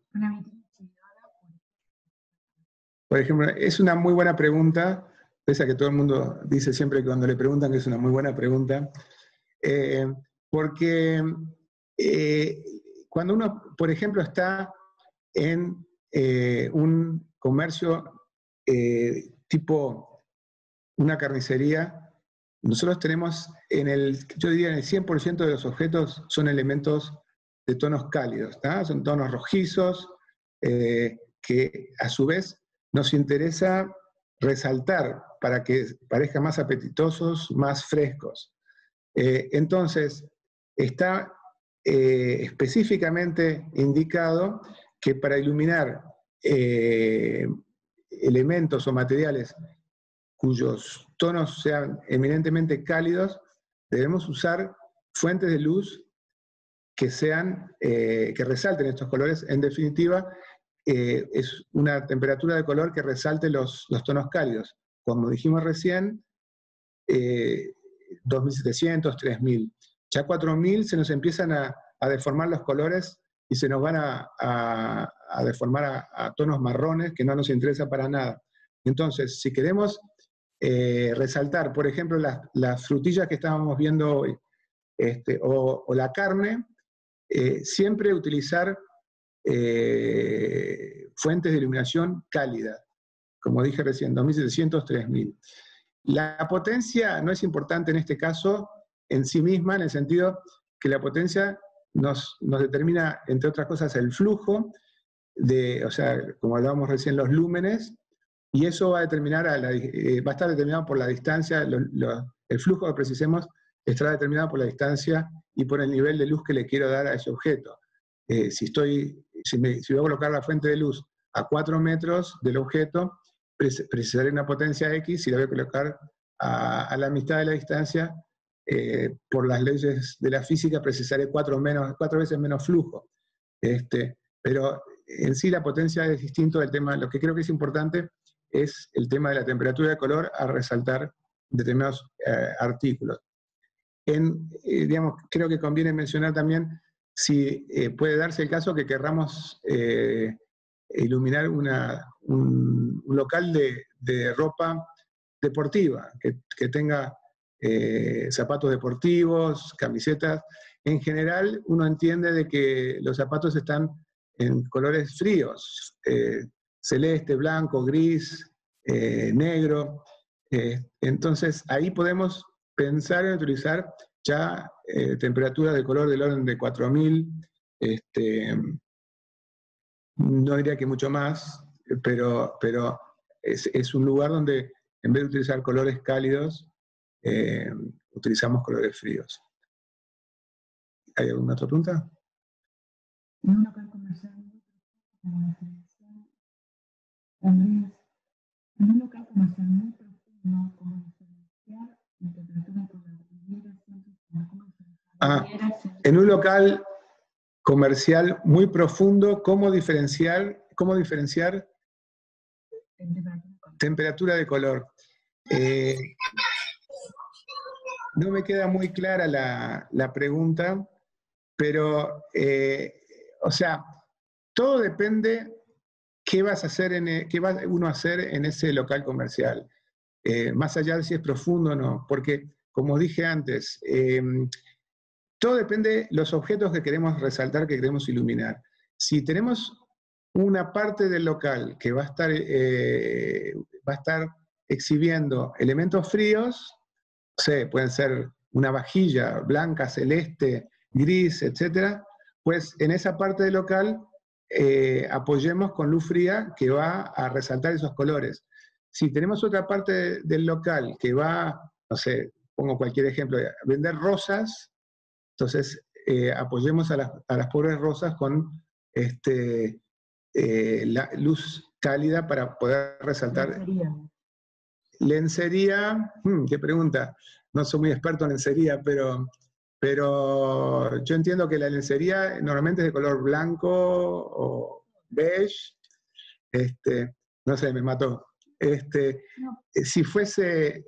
Por ejemplo, es una muy buena pregunta, pese a que todo el mundo dice siempre que cuando le preguntan que es una muy buena pregunta, eh, porque eh, cuando uno, por ejemplo, está en eh, un comercio eh, tipo una carnicería, nosotros tenemos en el, yo diría en el cien por ciento de los objetos son elementos de tonos cálidos, ¿tá? Son tonos rojizos, eh, que a su vez nos interesa resaltar para que parezcan más apetitosos, más frescos. Eh, entonces, está eh, específicamente indicado que para iluminar eh, elementos o materiales cuyos tonos sean eminentemente cálidos, debemos usar fuentes de luz que sean, eh, que resalten estos colores. En definitiva, eh, es una temperatura de color que resalte los, los tonos cálidos. Como dijimos recién, eh, dos mil setecientos, tres mil. Ya cuatro mil se nos empiezan a, a deformar los colores y se nos van a, a, a deformar a, a tonos marrones que no nos interesa para nada. Entonces, si queremos eh, resaltar, por ejemplo, las, las frutillas que estábamos viendo hoy, este, o, o la carne, eh, siempre utilizar eh, fuentes de iluminación cálida, como dije recién, dos mil setecientos, tres mil. La potencia no es importante en este caso en sí misma, en el sentido que la potencia nos, nos determina, entre otras cosas, el flujo, de, o sea, como hablábamos recién, los lúmenes, y eso va a, determinar a la, eh, va a estar determinado por la distancia, lo, lo, el flujo que precisemos estará determinado por la distancia y por el nivel de luz que le quiero dar a ese objeto. Eh, si, estoy, si, me, si voy a colocar la fuente de luz a cuatro metros del objeto, precisaré una potencia X, y la voy a colocar a, a la mitad de la distancia, eh, por las leyes de la física precisaré cuatro, menos, cuatro veces menos flujo. Este, pero en sí la potencia es distinto del tema. Lo que creo que es importante es el tema de la temperatura de color a resaltar determinados eh, artículos. En, eh, digamos, creo que conviene mencionar también si eh, puede darse el caso que querramos eh, iluminar una, un, un local de, de ropa deportiva, que, que tenga eh, zapatos deportivos, camisetas. En general, uno entiende de que los zapatos están en colores fríos, eh, celeste, blanco, gris, eh, negro. Eh, entonces, ahí podemos pensar en utilizar ya eh, temperaturas de color del orden de cuatro mil, este, no diría que mucho más, pero, pero es, es un lugar donde en vez de utilizar colores cálidos, eh, utilizamos colores fríos. ¿Hay alguna otra pregunta? En un local comercial, como diferencial, Andrés, en un local comercial muy profundo, como diferenciar la temperatura por la Ah, en un local comercial muy profundo, ¿cómo diferenciar, cómo diferenciar temperatura de color? Eh, no me queda muy clara la, la pregunta, pero, eh, o sea, todo depende qué vas a hacer, en el, qué va uno a hacer en ese local comercial, eh, más allá de si es profundo o no, porque, como dije antes, eh, todo depende de los objetos que queremos resaltar, que queremos iluminar. Si tenemos una parte del local que va a estar, eh, va a estar exhibiendo elementos fríos, no sé, pueden ser una vajilla blanca, celeste, gris, etcétera, pues en esa parte del local eh, apoyemos con luz fría que va a resaltar esos colores. Si tenemos otra parte de, del local que va, no sé, pongo cualquier ejemplo, vender rosas, entonces eh, apoyemos a las, a las pobres rosas con este, eh, la luz cálida para poder resaltar. Lencería. Lencería, hmm, qué pregunta, no soy muy experto en lencería, pero, pero yo entiendo que la lencería normalmente es de color blanco o beige, este, no sé, me mató. Este, No. Si fuese...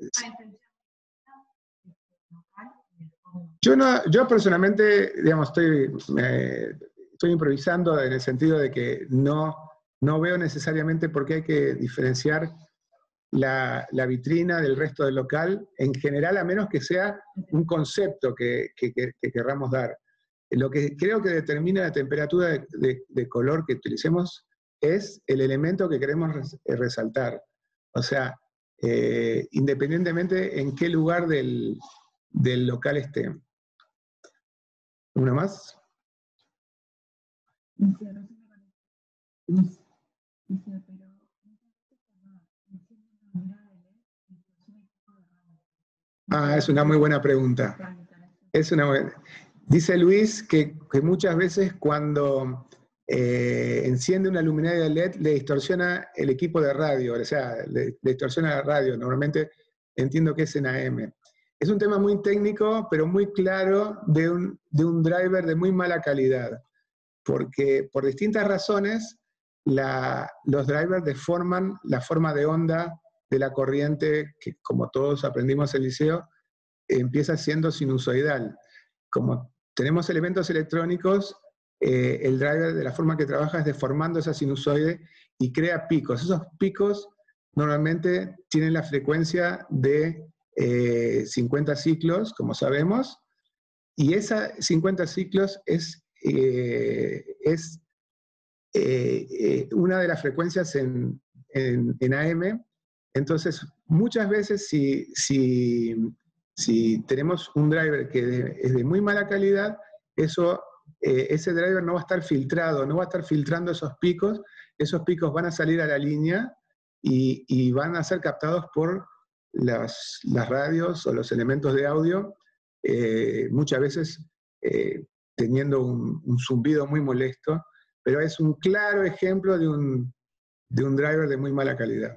Yo, no, yo personalmente, digamos, estoy, eh, estoy improvisando en el sentido de que no, no veo necesariamente por qué hay que diferenciar la, la vitrina del resto del local, en general, a menos que sea un concepto que, que, que, que querramos dar. Lo que creo que determina la temperatura de, de, de color que utilicemos es el elemento que queremos res, resaltar. O sea, eh, independientemente en qué lugar del, del local esté. ¿Una más? Ah, es una muy buena pregunta. Es una buena... Dice Luis que, que muchas veces cuando eh, enciende una luminaria de L E D le distorsiona el equipo de radio, o sea, le, le distorsiona la radio. Normalmente entiendo que es en A M. Es un tema muy técnico, pero muy claro de un, de un driver de muy mala calidad, porque por distintas razones la, los drivers deforman la forma de onda de la corriente, que como todos aprendimos en el liceo, empieza siendo sinusoidal. Como tenemos elementos electrónicos, eh, el driver de la forma que trabaja es deformando esa sinusoide y crea picos. Esos picos normalmente tienen la frecuencia de eh, cincuenta ciclos, como sabemos, y esa cincuenta ciclos es, eh, es eh, eh, una de las frecuencias en, en, en A M. Entonces, muchas veces si, si, si tenemos un driver que de, es de muy mala calidad, eso, eh, ese driver no va a estar filtrado, no va a estar filtrando esos picos, esos picos van a salir a la línea y, y van a ser captados por las, las radios o los elementos de audio, eh, muchas veces eh, teniendo un, un zumbido muy molesto, pero es un claro ejemplo de un, de un driver de muy mala calidad.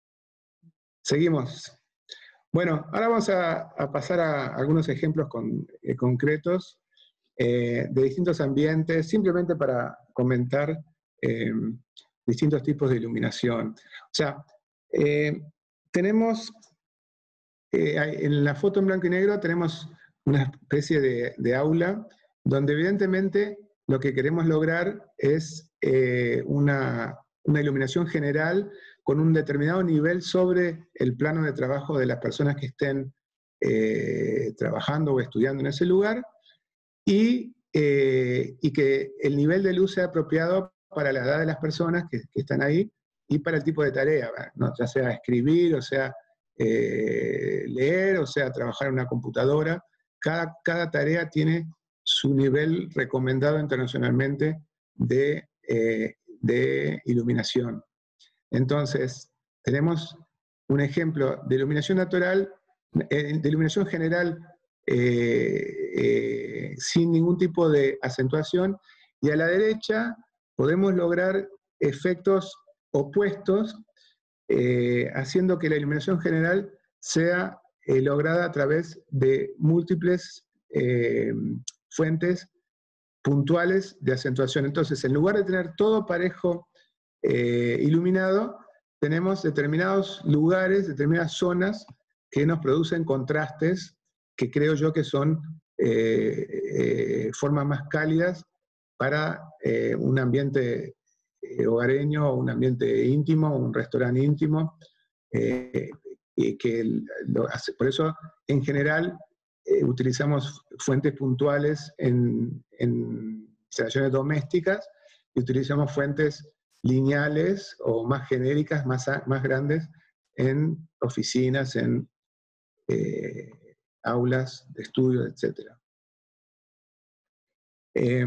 Seguimos. Bueno, ahora vamos a, a pasar a algunos ejemplos con, eh, concretos eh, de distintos ambientes, simplemente para comentar eh, distintos tipos de iluminación. O sea, eh, tenemos, eh, en la foto en blanco y negro tenemos una especie de, de aula, donde evidentemente lo que queremos lograr es eh, una, una iluminación general con un determinado nivel sobre el plano de trabajo de las personas que estén eh, trabajando o estudiando en ese lugar, y, eh, y que el nivel de luz sea apropiado para la edad de las personas que, que están ahí y para el tipo de tarea, ¿no? Ya sea escribir, o sea eh, leer, o sea trabajar en una computadora. Cada, cada tarea tiene su nivel recomendado internacionalmente de, eh, de iluminación. Entonces, tenemos un ejemplo de iluminación natural, de iluminación general eh, eh, sin ningún tipo de acentuación, y a la derecha podemos lograr efectos opuestos, eh, haciendo que la iluminación general sea eh, lograda a través de múltiples eh, fuentes puntuales de acentuación. Entonces, en lugar de tener todo parejo eh, iluminado, tenemos determinados lugares, determinadas zonas que nos producen contrastes que creo yo que son eh, eh, formas más cálidas para eh, un ambiente eh, hogareño, un ambiente íntimo, un restaurante íntimo, eh, y que lo hace. Por eso, en general, eh, utilizamos fuentes puntuales en, en instalaciones domésticas y utilizamos fuentes lineales o más genéricas, más, más grandes, en oficinas, en eh, aulas de estudio, etcétera. Eh,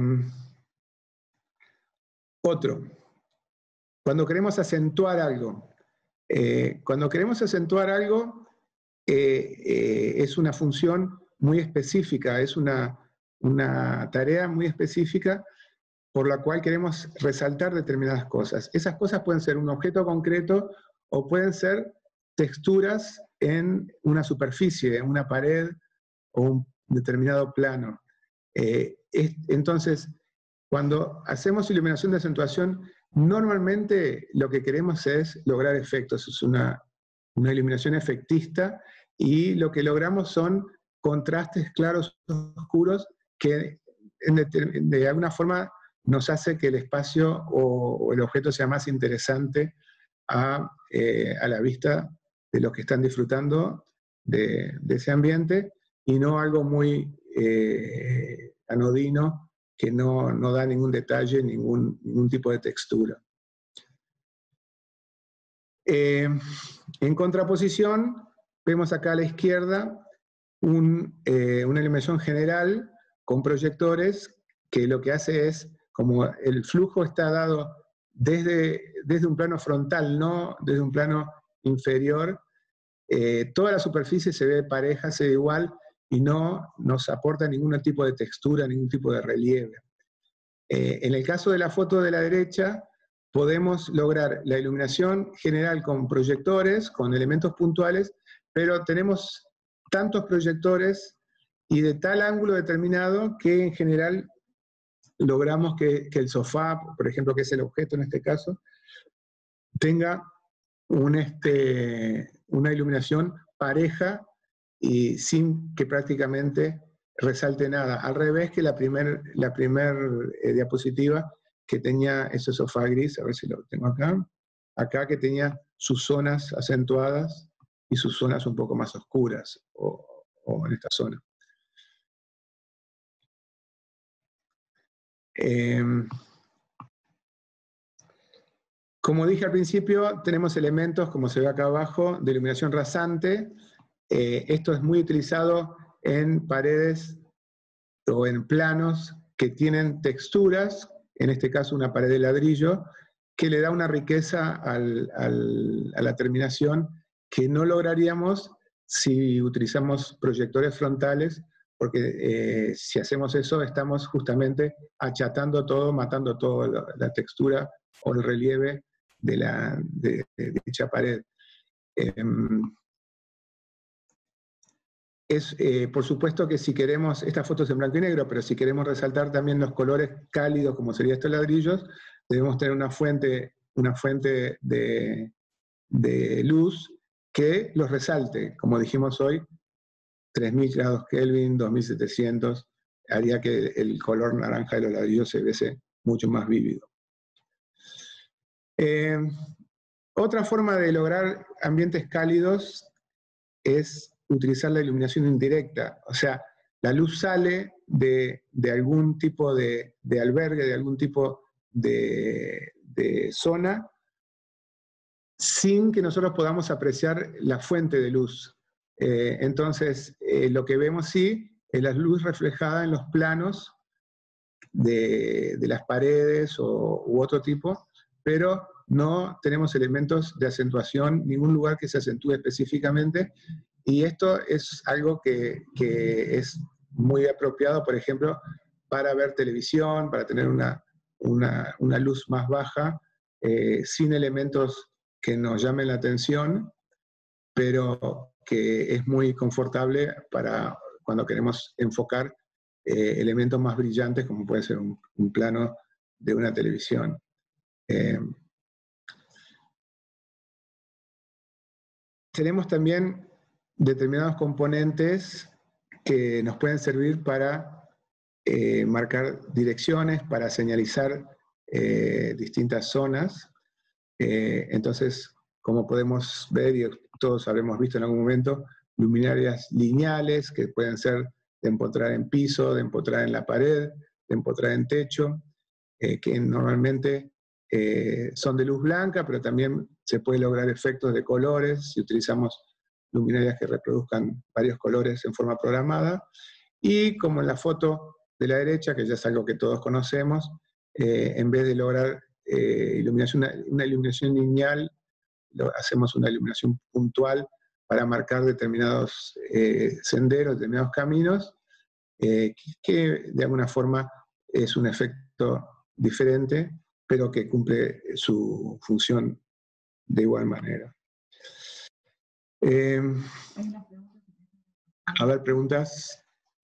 otro, cuando queremos acentuar algo, eh, cuando queremos acentuar algo, eh, eh, es una función muy específica, es una, una tarea muy específica por la cual queremos resaltar determinadas cosas. Esas cosas pueden ser un objeto concreto o pueden ser texturas en una superficie, en una pared o un determinado plano. Eh, es, entonces, cuando hacemos iluminación de acentuación, normalmente lo que queremos es lograr efectos, es una, una iluminación efectista, y lo que logramos son contrastes claros oscuros que de, de alguna forma nos hace que el espacio o, o el objeto sea más interesante a, eh, a la vista de los que están disfrutando de, de ese ambiente, y no algo muy eh, anodino que no, no da ningún detalle, ningún, ningún tipo de textura. Eh, en contraposición, vemos acá a la izquierda un, eh, una iluminación general con proyectores que lo que hace es, como el flujo está dado desde, desde un plano frontal, no desde un plano inferior, eh, toda la superficie se ve pareja, se ve igual, y no nos aporta ningún tipo de textura, ningún tipo de relieve. Eh, en el caso de la foto de la derecha, podemos lograr la iluminación general con proyectores, con elementos puntuales, pero tenemos tantos proyectores y de tal ángulo determinado que en general logramos que, que el sofá, por ejemplo, que es el objeto en este caso, tenga un, este, una iluminación pareja y sin que prácticamente resalte nada. Al revés que la primera la primer, eh, diapositiva, que tenía ese sofá gris, a ver si lo tengo acá, acá que tenía sus zonas acentuadas y sus zonas un poco más oscuras, o, o en esta zona. Eh, como dije al principio, tenemos elementos, como se ve acá abajo, de iluminación rasante. Eh, esto es muy utilizado en paredes o en planos que tienen texturas, en este caso una pared de ladrillo, que le da una riqueza al, al, a la terminación que no lograríamos si utilizamos proyectores frontales, porque eh, si hacemos eso estamos justamente achatando todo, matando toda la, la textura o el relieve de, la, de, de dicha pared. Eh, Es, eh, por supuesto que si queremos, esta foto es en blanco y negro, pero si queremos resaltar también los colores cálidos, como serían estos ladrillos, debemos tener una fuente, una fuente de, de luz que los resalte. Como dijimos hoy, tres mil grados Kelvin, dos mil setecientos, haría que el color naranja de los ladrillos se viese mucho más vívido. Eh, otra forma de lograr ambientes cálidos es utilizar la iluminación indirecta, o sea, la luz sale de, de algún tipo de, de albergue, de algún tipo de, de zona, sin que nosotros podamos apreciar la fuente de luz. Eh, entonces, eh, lo que vemos sí es la luz reflejada en los planos de, de las paredes o, u otro tipo, pero no tenemos elementos de acentuación, ningún lugar que se acentúe específicamente. Y esto es algo que, que es muy apropiado, por ejemplo, para ver televisión, para tener una, una, una luz más baja, eh, sin elementos que nos llamen la atención, pero que es muy confortable para cuando queremos enfocar eh, elementos más brillantes, como puede ser un, un plano de una televisión. Eh, tenemos también determinados componentes que nos pueden servir para eh, marcar direcciones, para señalizar eh, distintas zonas. Eh, entonces, como podemos ver, y todos habremos visto en algún momento, luminarias lineales que pueden ser de empotrar en piso, de empotrar en la pared, de empotrar en techo, eh, que normalmente eh, son de luz blanca, pero también se puede lograr efectos de colores si utilizamos luminarias que reproduzcan varios colores en forma programada. Y como en la foto de la derecha, que ya es algo que todos conocemos, eh, en vez de lograr eh, iluminación, una, una iluminación lineal, lo, hacemos una iluminación puntual para marcar determinados eh, senderos, determinados caminos, eh, que de alguna forma es un efecto diferente, pero que cumple su función de igual manera. Eh, a ver, preguntas.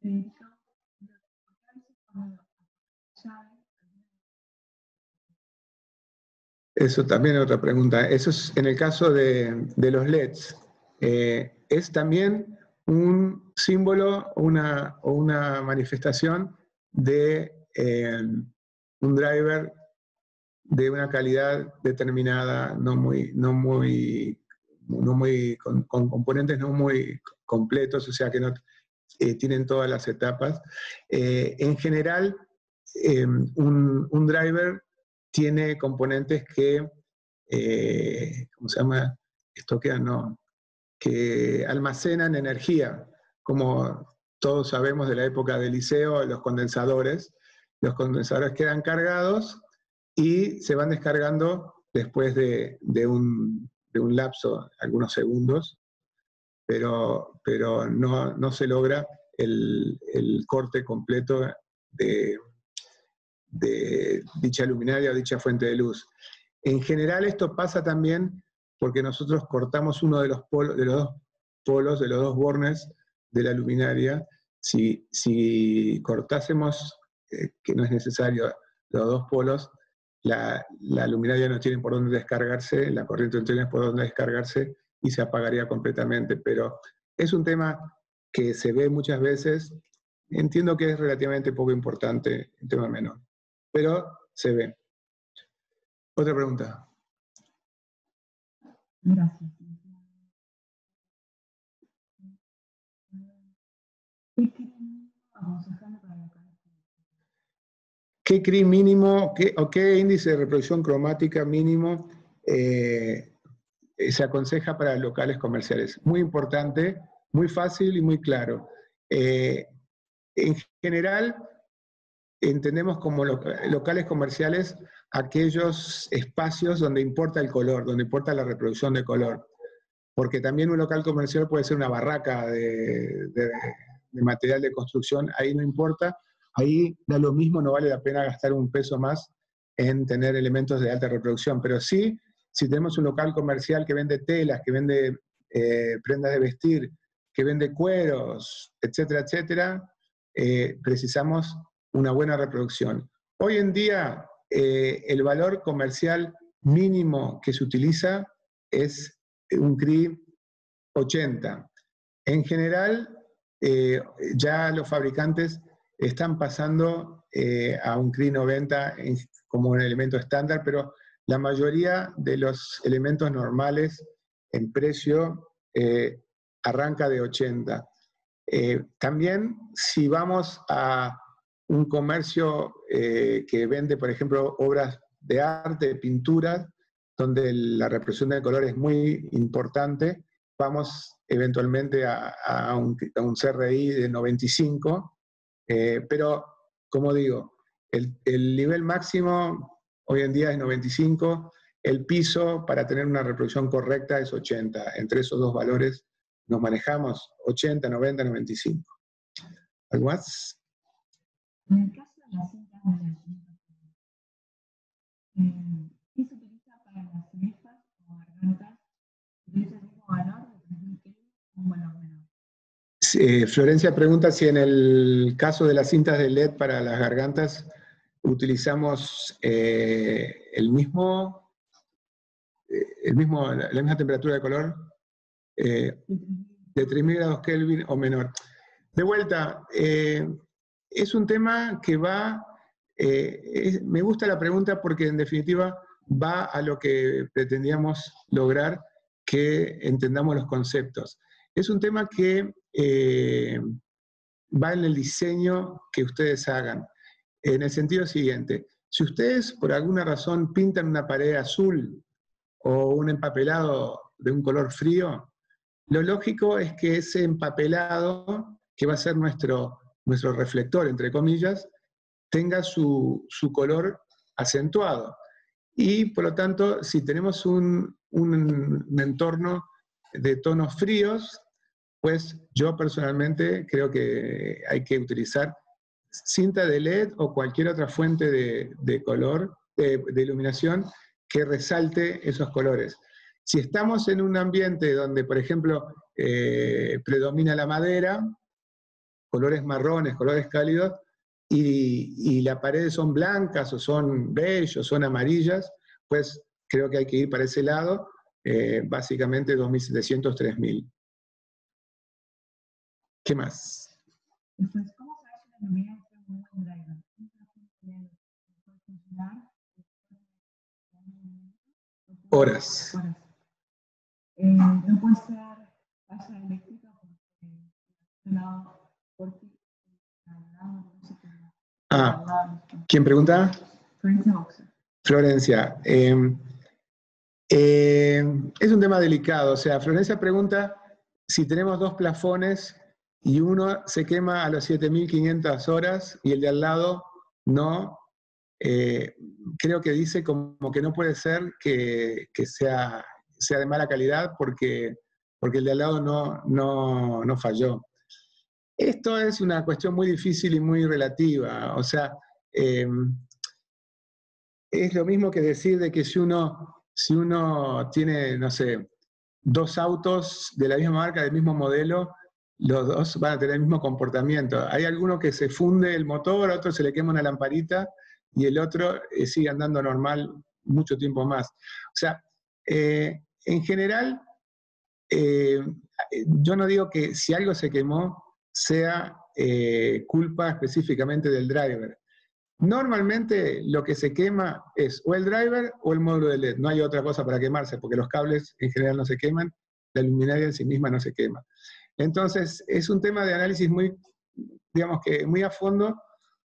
Eso también es otra pregunta. Eso es en el caso de, de los L E Ds. Eh, es también un símbolo una, o una manifestación de eh, un driver de una calidad determinada, no muy, no muy, no muy con, con componentes no muy completos, o sea que no eh, tienen todas las etapas. Eh, en general, eh, un, un driver tiene componentes que, eh, ¿cómo se llama? Estoquean, no, que almacenan energía, como todos sabemos de la época del liceo, los condensadores. Los condensadores quedan cargados y se van descargando después de, de, un, de un lapso, algunos segundos, pero, pero no, no se logra el, el corte completo de, de dicha luminaria o dicha fuente de luz. En general esto pasa también porque nosotros cortamos uno de los, polos, de los dos polos, de los dos bornes de la luminaria. Si, si cortásemos, eh, que no es necesario, los dos polos, la, la luminaria no tiene por dónde descargarse, la corriente no tiene por dónde descargarse y se apagaría completamente. Pero es un tema que se ve muchas veces. Entiendo que es relativamente poco importante, un tema menor, pero se ve. Otra pregunta. Gracias. ¿Qué C R I mínimo qué, o qué índice de reproducción cromática mínimo eh, se aconseja para locales comerciales? Muy importante, muy fácil y muy claro. Eh, en general, entendemos como lo, locales comerciales aquellos espacios donde importa el color, donde importa la reproducción de color. Porque también un local comercial puede ser una barraca de, de, de material de construcción, ahí no importa, ahí da lo mismo, no vale la pena gastar un peso más en tener elementos de alta reproducción, pero sí, si tenemos un local comercial que vende telas, que vende eh, prendas de vestir, que vende cueros, etcétera, etcétera, eh, precisamos una buena reproducción. Hoy en día, eh, el valor comercial mínimo que se utiliza es un C R I ochenta. En general, eh, ya los fabricantes están pasando eh, a un C R I noventa en, como un elemento estándar, pero la mayoría de los elementos normales en precio eh, arranca de ochenta. Eh, también, si vamos a un comercio eh, que vende, por ejemplo, obras de arte, pinturas, donde la reproducción del color es muy importante, vamos eventualmente a, a, un, a un C R I de noventa y cinco, eh, pero como digo, el, el nivel máximo hoy en día es noventa y cinco, el piso para tener una reproducción correcta es ochenta, entre esos dos valores nos manejamos, ochenta, noventa, noventa y cinco. ¿Algo más? En el caso de las cintas de L E D, eh, ¿qué se utiliza para las cenefas o gargantas? ¿Utiliza el mismo valor de tres mil kelvin o un valor menor? Eh, Florencia pregunta si en el caso de las cintas de L E D para las gargantas utilizamos eh, el mismo, eh, el mismo, la misma temperatura de color eh, de tres mil grados Kelvin o menor. De vuelta, eh, es un tema que va, eh, es, me gusta la pregunta porque en definitiva va a lo que pretendíamos lograr, que entendamos los conceptos. Es un tema que eh, va en el diseño que ustedes hagan, en el sentido siguiente: si ustedes por alguna razón pintan una pared azul o un empapelado de un color frío, lo lógico es que ese empapelado, que va a ser nuestro, nuestro reflector, entre comillas, tenga su, su color acentuado. Y por lo tanto, si tenemos un, un, un entorno de tonos fríos, pues yo personalmente creo que hay que utilizar cinta de L E D o cualquier otra fuente de, de color, de, de iluminación, que resalte esos colores. Si estamos en un ambiente donde, por ejemplo, eh, predomina la madera, colores marrones, colores cálidos, y, y las paredes son blancas o son beige o son amarillas, pues creo que hay que ir para ese lado, eh, básicamente dos mil setecientos, tres mil. ¿Qué más? Después, ¿cómo sabes si la ilumina es un buen driver? ¿Puede funcionar? Horas. Horas. Eh, no puede ser falla eléctrica porque al lado por ti, al lado no sé qué. Ah, ¿quién pregunta? Florencia Boxer. Florencia. Eh, eh, es un tema delicado. O sea, Florencia pregunta si tenemos dos plafones y uno se quema a las siete mil quinientas horas y el de al lado no. Eh, creo que dice como que no puede ser que, que sea, sea de mala calidad porque, porque el de al lado no, no, no falló. Esto es una cuestión muy difícil y muy relativa. O sea, eh, es lo mismo que decir de que si uno, si uno tiene, no sé, dos autos de la misma marca, del mismo modelo, los dos van a tener el mismo comportamiento. Hay alguno que se funde el motor, a otro se le quema una lamparita y el otro eh, sigue andando normal mucho tiempo más. O sea, eh, en general, eh, yo no digo que si algo se quemó sea eh, culpa específicamente del driver. Normalmente lo que se quema es o el driver o el módulo de L E D. No hay otra cosa para quemarse, porque los cables en general no se queman, la luminaria en sí misma no se quema. Entonces, es un tema de análisis muy, digamos que muy a fondo,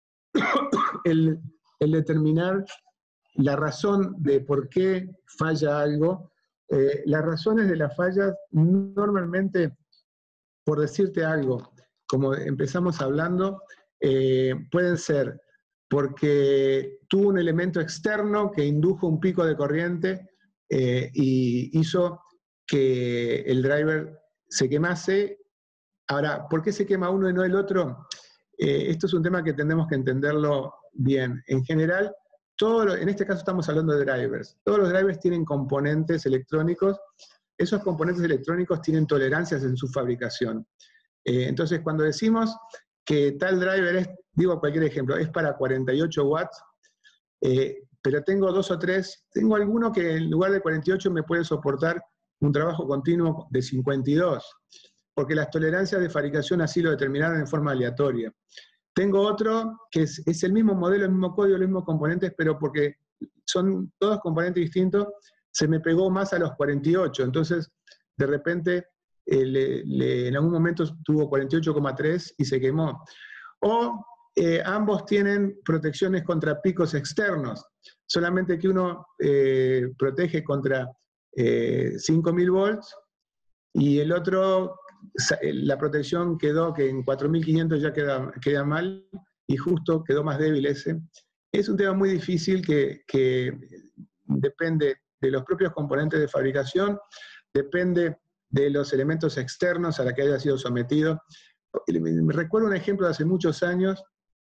el, el determinar la razón de por qué falla algo. Eh, las razones de las fallas normalmente, por decirte algo, como empezamos hablando, eh, pueden ser porque tuvo un elemento externo que indujo un pico de corriente eh, y hizo que el driver se quemase. Ahora, ¿por qué se quema uno y no el otro? Eh, esto es un tema que tenemos que entenderlo bien. En general, todo lo, en este caso estamos hablando de drivers. Todos los drivers tienen componentes electrónicos. Esos componentes electrónicos tienen tolerancias en su fabricación. Eh, entonces, cuando decimos que tal driver es, digo cualquier ejemplo, es para cuarenta y ocho watts, eh, pero tengo dos o tres, tengo alguno que en lugar de cuarenta y ocho me puede soportar un trabajo continuo de cincuenta y dos, porque las tolerancias de fabricación así lo determinaron en forma aleatoria. Tengo otro que es, es el mismo modelo, el mismo código, los mismos componentes, pero porque son todos componentes distintos, se me pegó más a los cuarenta y ocho, entonces de repente eh, le, le, en algún momento tuvo cuarenta y ocho coma tres y se quemó. O eh, ambos tienen protecciones contra picos externos, solamente que uno eh, protege contra eh, cinco mil volts y el otro, la protección quedó que en cuatro mil quinientos ya queda, queda mal y justo quedó más débil ese. Es un tema muy difícil que, que depende de los propios componentes de fabricación, depende de los elementos externos a los que haya sido sometido. Me recuerdo un ejemplo de hace muchos años,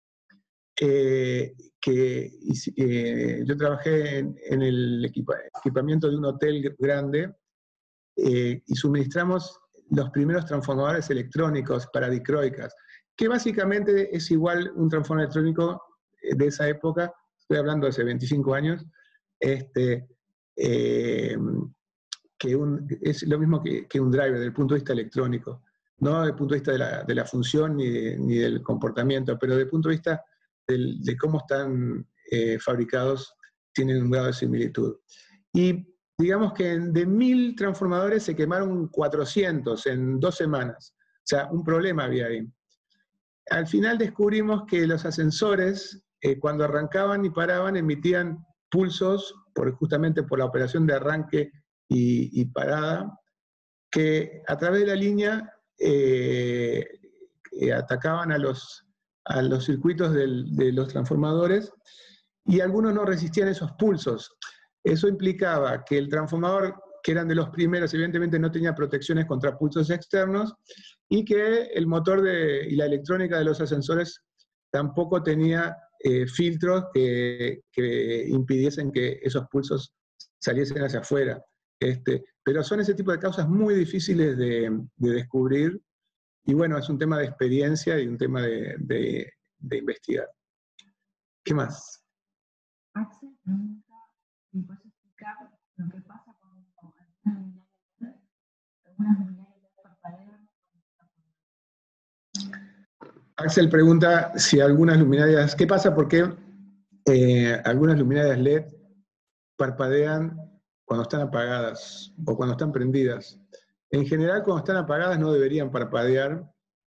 eh, que eh, yo trabajé en, en el equipa, equipamiento de un hotel grande eh, y suministramos los primeros transformadores electrónicos para dicroicas, que básicamente es igual un transformador electrónico de esa época, estoy hablando de hace veinticinco años, este, eh, que un, es lo mismo que, que un driver desde el punto de vista electrónico. no desde el punto de vista de la, de la función ni, de, ni del comportamiento, pero desde el punto de vista del, de cómo están eh, fabricados, tienen un grado de similitud. Y digamos que de mil transformadores se quemaron cuatrocientos en dos semanas. O sea, un problema había ahí. Al final descubrimos que los ascensores, eh, cuando arrancaban y paraban, emitían pulsos, por, justamente por la operación de arranque y, y parada, que a través de la línea eh, eh, atacaban a los, a los circuitos del, de los transformadores, y algunos no resistían esos pulsos. Eso implicaba que el transformador, que eran de los primeros, evidentemente no tenía protecciones contra pulsos externos, y que el motor de, y la electrónica de los ascensores tampoco tenía eh, filtros que, que impidiesen que esos pulsos saliesen hacia afuera. Este, pero son ese tipo de causas muy difíciles de, de descubrir, y bueno, es un tema de experiencia y un tema de, de, de investigar. ¿Qué más? Axel pregunta si puedes explicar lo que pasa cuando algunas luminarias parpadean. Axel pregunta si algunas luminarias, ¿qué pasa? Porque eh, algunas luminarias L E D parpadean cuando están apagadas o cuando están prendidas. En general, cuando están apagadas no deberían parpadear.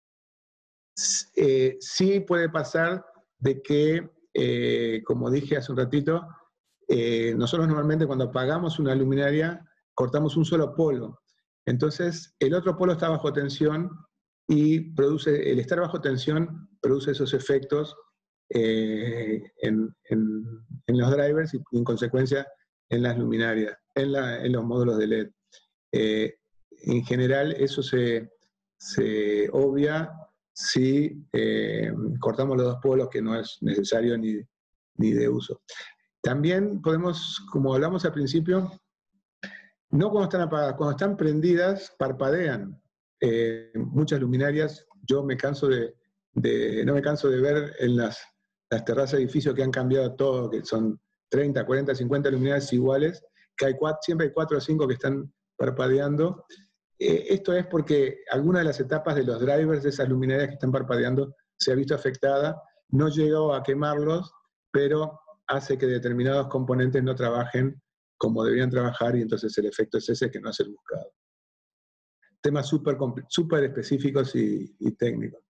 Eh, sí puede pasar de que, eh, como dije hace un ratito, eh, nosotros normalmente cuando apagamos una luminaria cortamos un solo polo. Entonces, el otro polo está bajo tensión y produce, el estar bajo tensión produce esos efectos eh, en, en, en los drivers y en consecuencia en las luminarias, en, la, en los módulos de L E D. Eh, en general eso se, se obvia si eh, cortamos los dos polos, que no es necesario ni, ni de uso. También podemos, como hablamos al principio, no cuando están apagadas, cuando están prendidas parpadean. Eh, muchas luminarias, yo me canso de, de, no me canso de ver en las, las terrazas de edificios que han cambiado todo, que son treinta, cuarenta, cincuenta luminarias iguales, que hay cuatro, siempre hay cuatro o cinco que están parpadeando. Eh, esto es porque alguna de las etapas de los drivers de esas luminarias que están parpadeando se ha visto afectada, no llegó a quemarlos, pero hace que determinados componentes no trabajen como deberían trabajar, y entonces el efecto es ese, que no es el buscado. Temas súper súper específicos y, y técnicos.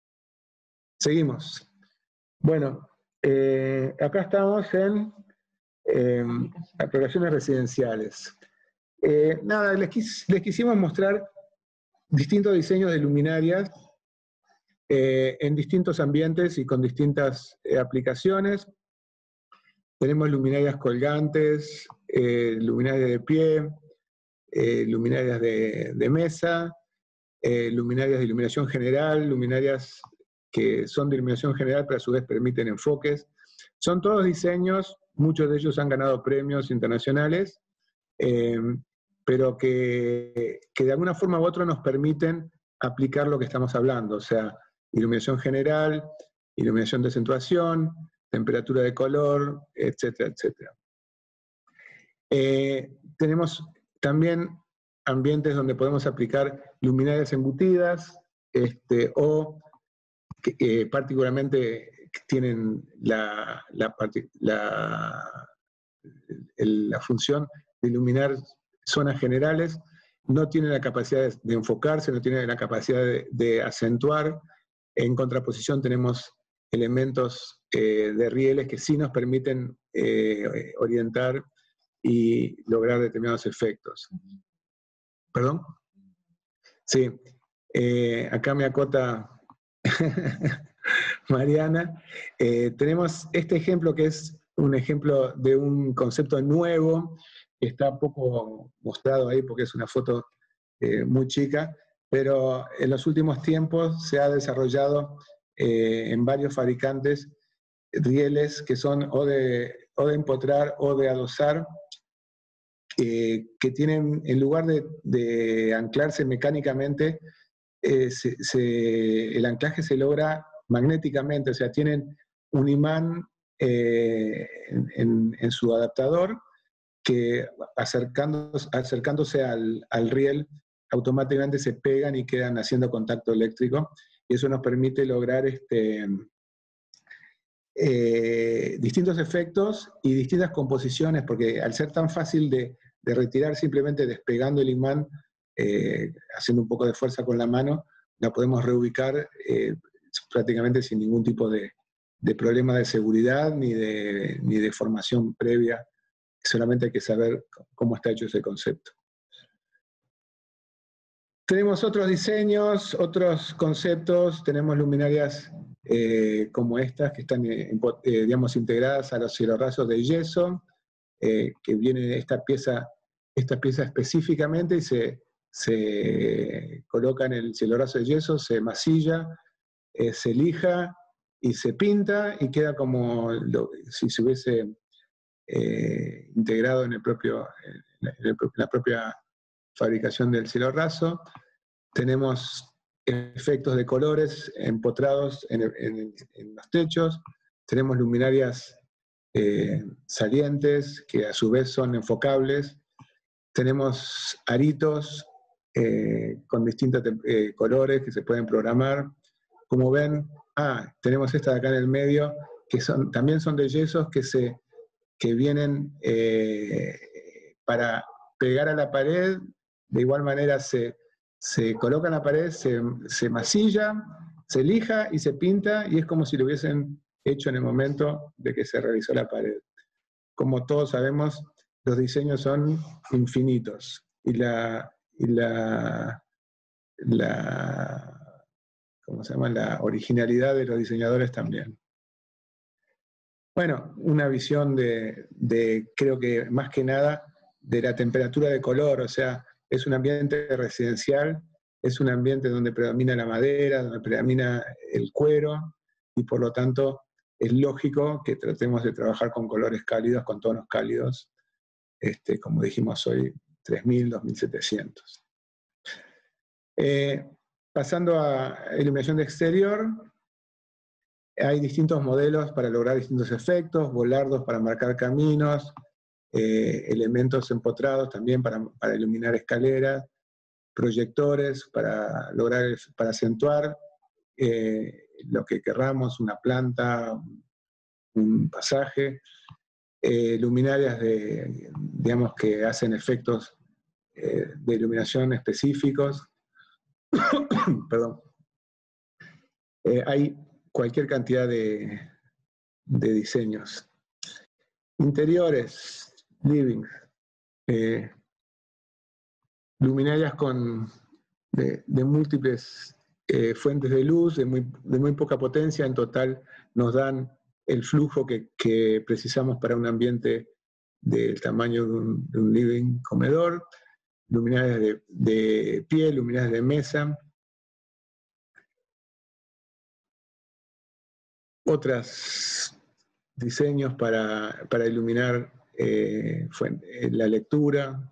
Seguimos. Bueno, eh, acá estamos en eh, aplicaciones residenciales. Eh, nada, les, quis, les quisimos mostrar distintos diseños de luminarias eh, en distintos ambientes y con distintas eh, aplicaciones. Tenemos luminarias colgantes, eh, luminarias de pie, eh, luminarias de, de mesa, eh, luminarias de iluminación general, luminarias que son de iluminación general pero a su vez permiten enfoques. Son todos diseños, muchos de ellos han ganado premios internacionales, eh, pero que, que de alguna forma u otra nos permiten aplicar lo que estamos hablando, o sea, iluminación general, iluminación de acentuación, temperatura de color, etcétera, etcétera. Eh, tenemos también ambientes donde podemos aplicar luminarias embutidas, este, o que eh, particularmente tienen la, la, la, el, la función de iluminar zonas generales, no tienen la capacidad de, de enfocarse, no tienen la capacidad de, de acentuar. En contraposición tenemos elementos eh, de rieles que sí nos permiten eh, orientar y lograr determinados efectos. ¿Perdón? Sí. Eh, acá me acota Mariana. Eh, tenemos este ejemplo que es un ejemplo de un concepto nuevo, que está poco mostrado ahí porque es una foto eh, muy chica, pero en los últimos tiempos se ha desarrollado eh, en varios fabricantes rieles que son o de, o de empotrar o de adosar, eh, que tienen, en lugar de, de anclarse mecánicamente, eh, se, se, el anclaje se logra magnéticamente, o sea, tienen un imán eh, en, en, en su adaptador que acercándose, acercándose al, al riel automáticamente se pegan y quedan haciendo contacto eléctrico, y eso nos permite lograr este, eh, distintos efectos y distintas composiciones, porque al ser tan fácil de, de retirar simplemente despegando el imán, eh, haciendo un poco de fuerza con la mano, la podemos reubicar eh, prácticamente sin ningún tipo de, de problema de seguridad ni de, ni de formación previa. Solamente hay que saber cómo está hecho ese concepto. Tenemos otros diseños, otros conceptos, tenemos luminarias eh, como estas que están eh, eh, digamos, integradas a los cielorrazos de yeso, eh, que viene esta pieza, esta pieza específicamente y se, se coloca en el cielorrazo de yeso, se masilla, eh, se lija y se pinta y queda como lo, si se hubiese eh, integrado en, el propio, en, el, en la propia fabricación del cielorrazo. Tenemos efectos de colores empotrados en, en, en los techos, tenemos luminarias eh, salientes que a su vez son enfocables, tenemos aritos eh, con distintos eh, colores que se pueden programar. Como ven, ah, tenemos esta de acá en el medio, que son, también son de yesos que, se, que vienen eh, para pegar a la pared, de igual manera se... se coloca en la pared, se, se masilla, se lija y se pinta, y es como si lo hubiesen hecho en el momento de que se realizó la pared. Como todos sabemos, los diseños son infinitos, y la, y la, la, ¿cómo se llama? La originalidad de los diseñadores también. Bueno, una visión de, de, creo que más que nada, de la temperatura de color, o sea, es un ambiente residencial, es un ambiente donde predomina la madera, donde predomina el cuero, y por lo tanto es lógico que tratemos de trabajar con colores cálidos, con tonos cálidos, este, como dijimos hoy, tres mil, dos mil setecientos. Eh, pasando a iluminación de exterior, hay distintos modelos para lograr distintos efectos, volardos para marcar caminos, Eh, elementos empotrados también para, para iluminar escaleras, proyectores para lograr, para acentuar eh, lo que querramos, una planta, un pasaje, eh, luminarias de, digamos, que hacen efectos eh, de iluminación específicos. Perdón. Eh, hay cualquier cantidad de, de diseños. Interiores, living. Eh, luminarias con, de, de múltiples eh, fuentes de luz, de muy, de muy poca potencia, en total nos dan el flujo que, que precisamos para un ambiente del tamaño de un, de un living comedor, luminarias de, de pie, luminarias de mesa. Otros diseños para, para iluminar eh, fuente, la lectura.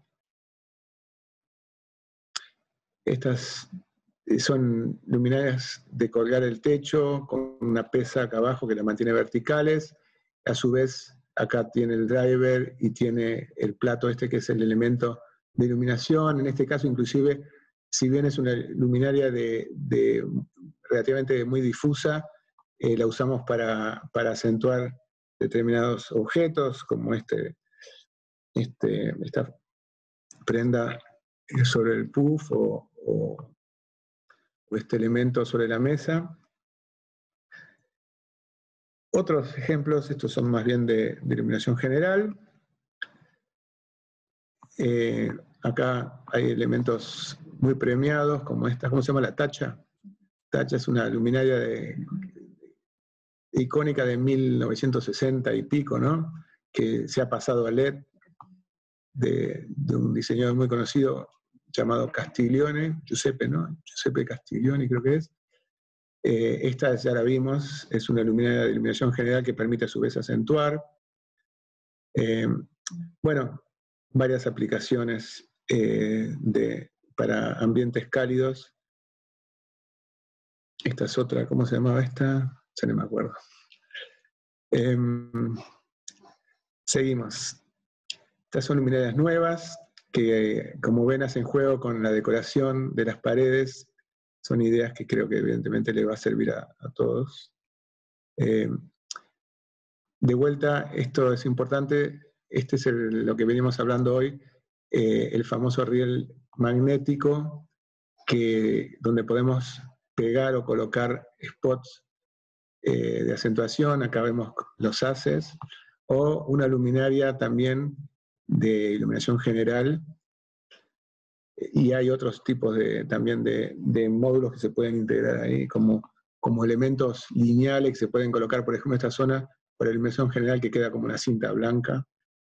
Estas son luminarias de colgar el techo con una pesa acá abajo que la mantiene verticales. A su vez, acá tiene el driver y tiene el plato este que es el elemento de iluminación. En este caso, inclusive, si bien es una luminaria de, de relativamente muy difusa, eh, la usamos para, para acentuar determinados objetos, como este, este, esta prenda sobre el puff o, o, o este elemento sobre la mesa. Otros ejemplos, estos son más bien de, de iluminación general. Eh, acá hay elementos muy premiados, como esta, ¿cómo se llama? La tacha. Tacha es una luminaria de, icónica de mil novecientos sesenta y pico, ¿no? Que se ha pasado a L E D, de, de un diseñador muy conocido llamado Castiglione, Giuseppe, ¿no? Giuseppe Castiglione creo que es. Eh, esta ya la vimos, es una luminaria de iluminación general que permite a su vez acentuar. Eh, bueno, varias aplicaciones eh, de, para ambientes cálidos. Esta es otra, ¿cómo se llamaba esta? Ya no me acuerdo. Eh, seguimos. Estas son luminarias nuevas, que, como ven, hacen juego con la decoración de las paredes. Son ideas que creo que evidentemente le va a servir a, a todos. Eh, de vuelta, esto es importante, este es el, lo que venimos hablando hoy, eh, el famoso riel magnético, que, donde podemos pegar o colocar spots eh, de acentuación, acá vemos los haces, o una luminaria también de iluminación general, y hay otros tipos de, también de, de módulos que se pueden integrar ahí, como, como elementos lineales que se pueden colocar, por ejemplo, esta zona, por la iluminación general que queda como una cinta blanca.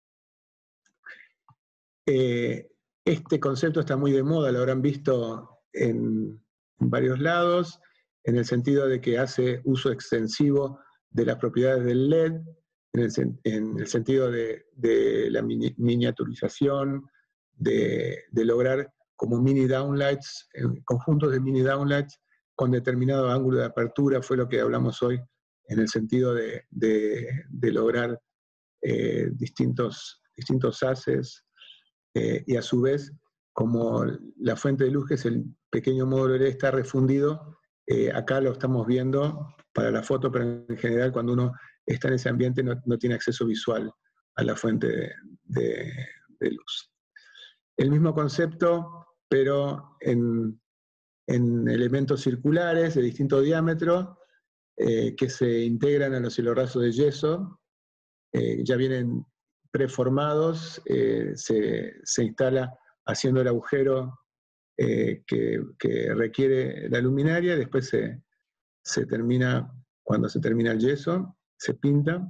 Eh, este concepto está muy de moda, lo habrán visto en, en varios lados, en el sentido de que hace uso extensivo de las propiedades del L E D, en el, en el sentido de, de la mini, miniaturización, de, de lograr como mini downlights, conjuntos de mini downlights con determinado ángulo de apertura, fue lo que hablamos hoy, en el sentido de, de, de lograr eh, distintos, distintos haces, eh, y a su vez, como la fuente de luz, que es el pequeño módulo L E D, está refundido, eh, acá lo estamos viendo para la foto, pero en general cuando uno está en ese ambiente no, no tiene acceso visual a la fuente de, de, de luz. El mismo concepto, pero en, en elementos circulares de distinto diámetro, eh, que se integran a los hielorrazos de yeso, eh, ya vienen preformados, eh, se, se instala haciendo el agujero eh, que, que requiere la luminaria, después se, se termina, cuando se termina el yeso, se pinta.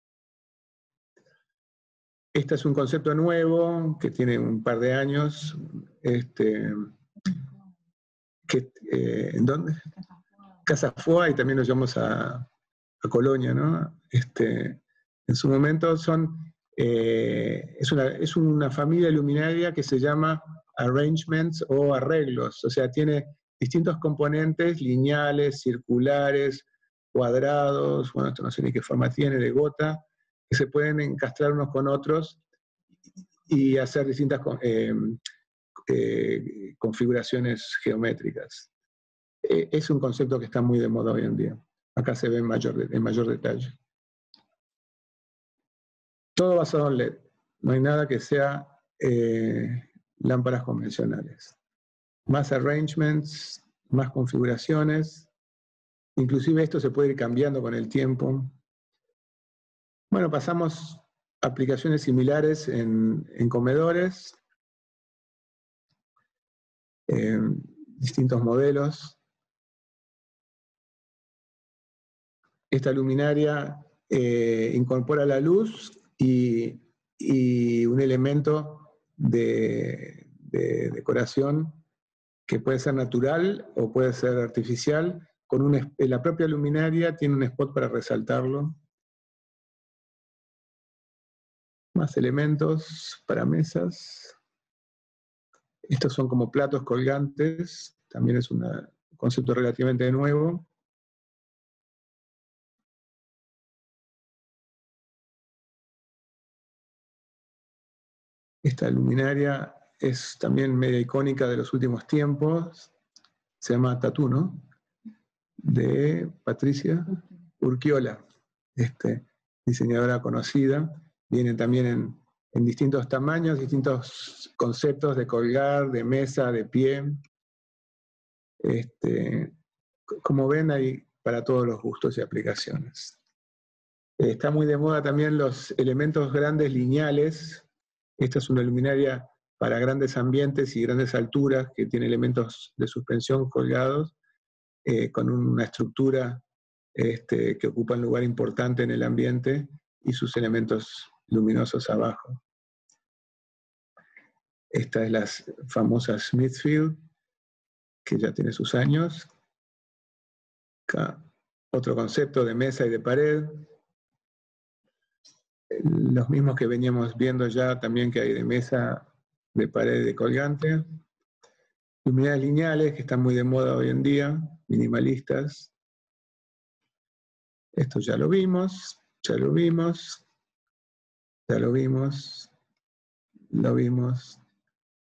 Este es un concepto nuevo, que tiene un par de años, este, que, eh, ¿en dónde? Casa Foa, y también nos llevamos a, a Colonia, ¿no? Este, en su momento son, eh, es, una, es una familia luminaria que se llama arrangements o arreglos, o sea, tiene distintos componentes lineales, circulares, cuadrados, bueno, esto no sé ni qué forma tiene, de gota, que se pueden encastrar unos con otros y hacer distintas eh, eh, configuraciones geométricas. Eh, es un concepto que está muy de moda hoy en día. Acá se ve en mayor, en mayor detalle. Todo basado en L E D. No hay nada que sea eh, lámparas convencionales. Más arrangements, más configuraciones. Inclusive esto se puede ir cambiando con el tiempo. Bueno, pasamos a aplicaciones similares en, en comedores. Eh, distintos modelos. Esta luminaria eh, incorpora la luz y, y un elemento de, de decoración que puede ser natural o puede ser artificial. Con un, la propia luminaria tiene un spot para resaltarlo. Más elementos para mesas. Estos son como platos colgantes, también es una, un concepto relativamente nuevo. Esta luminaria es también media icónica de los últimos tiempos, se llama Tatú, ¿no? De Patricia Urquiola, este, diseñadora conocida. Vienen también en, en distintos tamaños, distintos conceptos de colgar, de mesa, de pie. Este, como ven, hay para todos los gustos y aplicaciones. Está muy de moda también los elementos grandes lineales. Esta es una luminaria para grandes ambientes y grandes alturas que tiene elementos de suspensión colgados eh, con una estructura este, que ocupa un lugar importante en el ambiente y sus elementos luminosos abajo. Esta es la famosa Smithfield, que ya tiene sus años. Acá, otro concepto de mesa y de pared. Los mismos que veníamos viendo ya también que hay de mesa, de pared y de colgante. Luminarias lineales, que están muy de moda hoy en día, minimalistas. Esto ya lo vimos, ya lo vimos, ya lo vimos, lo vimos.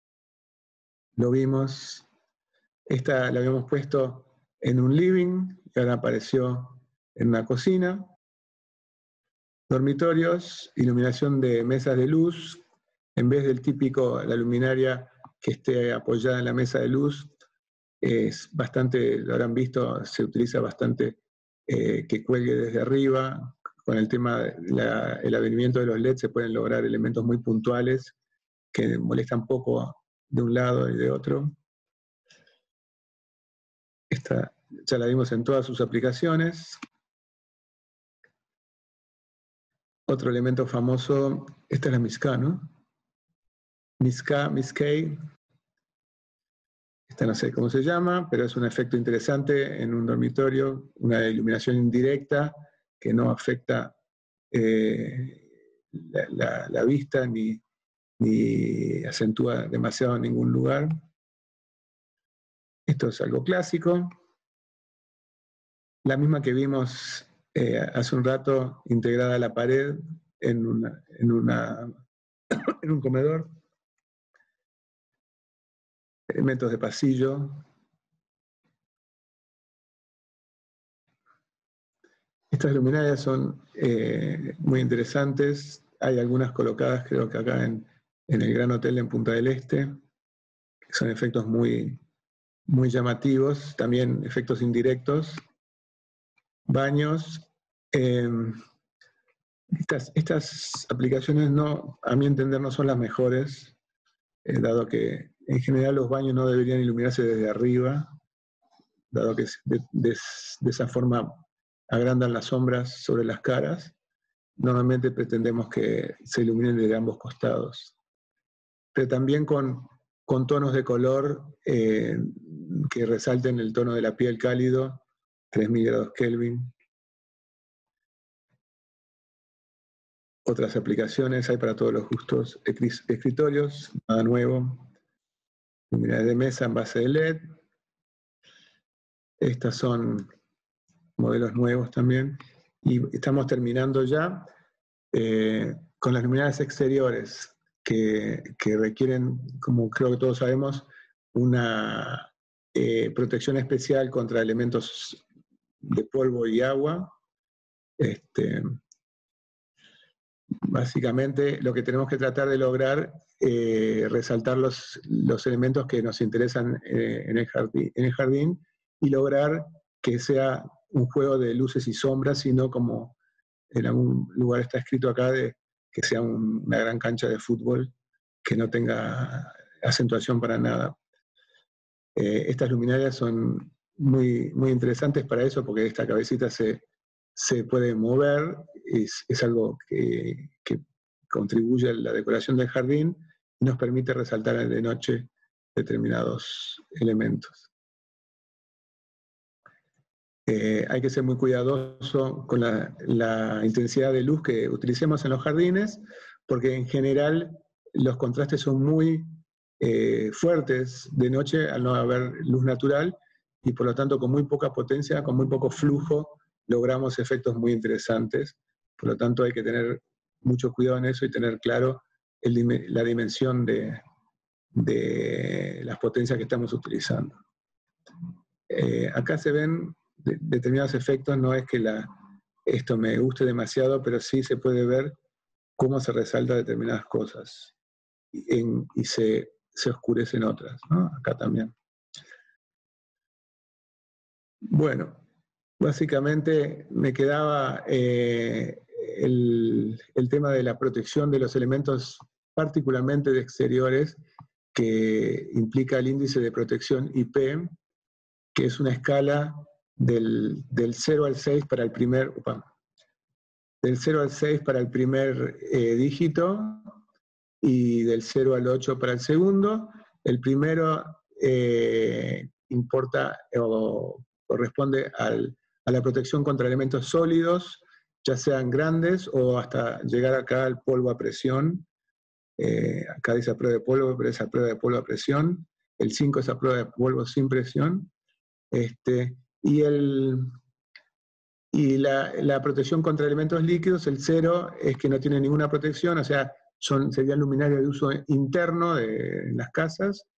lo vimos. Esta la habíamos puesto en un living y ahora apareció en una cocina. Dormitorios, iluminación de mesas de luz. En vez del típico, la luminaria que esté apoyada en la mesa de luz, es bastante, lo habrán visto, se utiliza bastante eh, que cuelgue desde arriba. Con el tema del advenimiento de los L E D se pueden lograr elementos muy puntuales que molestan poco de un lado y de otro. Esta ya la vimos en todas sus aplicaciones. Otro elemento famoso, esta es la Miska, ¿no? Miska, Miskei. Esta no sé cómo se llama, pero es un efecto interesante en un dormitorio, una iluminación indirecta que no afecta eh, la, la, la vista ni, ni acentúa demasiado en ningún lugar. Esto es algo clásico. La misma que vimos eh, hace un rato, integrada a la pared en, una, en, una, en un comedor. Elementos de pasillo. Estas luminarias son eh, muy interesantes. Hay algunas colocadas, creo que acá en, en el Gran Hotel en Punta del Este, que son efectos muy, muy llamativos, también efectos indirectos. Baños. Eh, estas, estas aplicaciones, no, a mi entender, no son las mejores, eh, dado que en general los baños no deberían iluminarse desde arriba, dado que de, de, de esa forma agrandan las sombras sobre las caras. Normalmente pretendemos que se iluminen desde ambos costados. Pero también con, con tonos de color eh, que resalten el tono de la piel cálido, tres mil grados Kelvin. Otras aplicaciones hay para todos los gustos. Escritorios, nada nuevo. Luminarias de mesa en base de L E D. Estas son modelos nuevos también. Y estamos terminando ya eh, con las luminarias exteriores, que, que requieren, como creo que todos sabemos, una eh, protección especial contra elementos de polvo y agua. Este, básicamente lo que tenemos que tratar de lograr eh, resaltar los, los elementos que nos interesan eh, en, el jardín, en el jardín y lograr que sea un juego de luces y sombras, sino como en algún lugar está escrito acá, de que sea un, una gran cancha de fútbol que no tenga acentuación para nada. Eh, estas luminarias son muy, muy interesantes para eso, porque esta cabecita se, se puede mover, es, es algo que, que contribuye a la decoración del jardín y nos permite resaltar de noche determinados elementos. Eh, hay que ser muy cuidadoso con la, la intensidad de luz que utilicemos en los jardines, porque en general los contrastes son muy eh, fuertes de noche al no haber luz natural, y por lo tanto con muy poca potencia, con muy poco flujo, logramos efectos muy interesantes. Por lo tanto hay que tener mucho cuidado en eso y tener claro el, la dimensión de, de las potencias que estamos utilizando. Eh, acá se ven de, determinados efectos, no es que la, esto me guste demasiado, pero sí se puede ver cómo se resalta determinadas cosas en, y se, se oscurecen otras, ¿no? Acá también. Bueno, básicamente me quedaba eh, el, el tema de la protección de los elementos, particularmente de exteriores, que implica el índice de protección I P, que es una escala del, del cero al seis para el primer, opa, del cero al seis para el primer eh, dígito y del cero al ocho para el segundo. El primero eh, importa o corresponde al, a la protección contra elementos sólidos, ya sean grandes o hasta llegar acá al polvo a presión. Eh, acá dice a prueba de polvo, pero es a prueba de polvo a presión. El cinco es a prueba de polvo sin presión. Este, y el, y la, la protección contra elementos líquidos, el cero es que no tiene ninguna protección, o sea, son, serían luminarias de uso interno de, en las casas,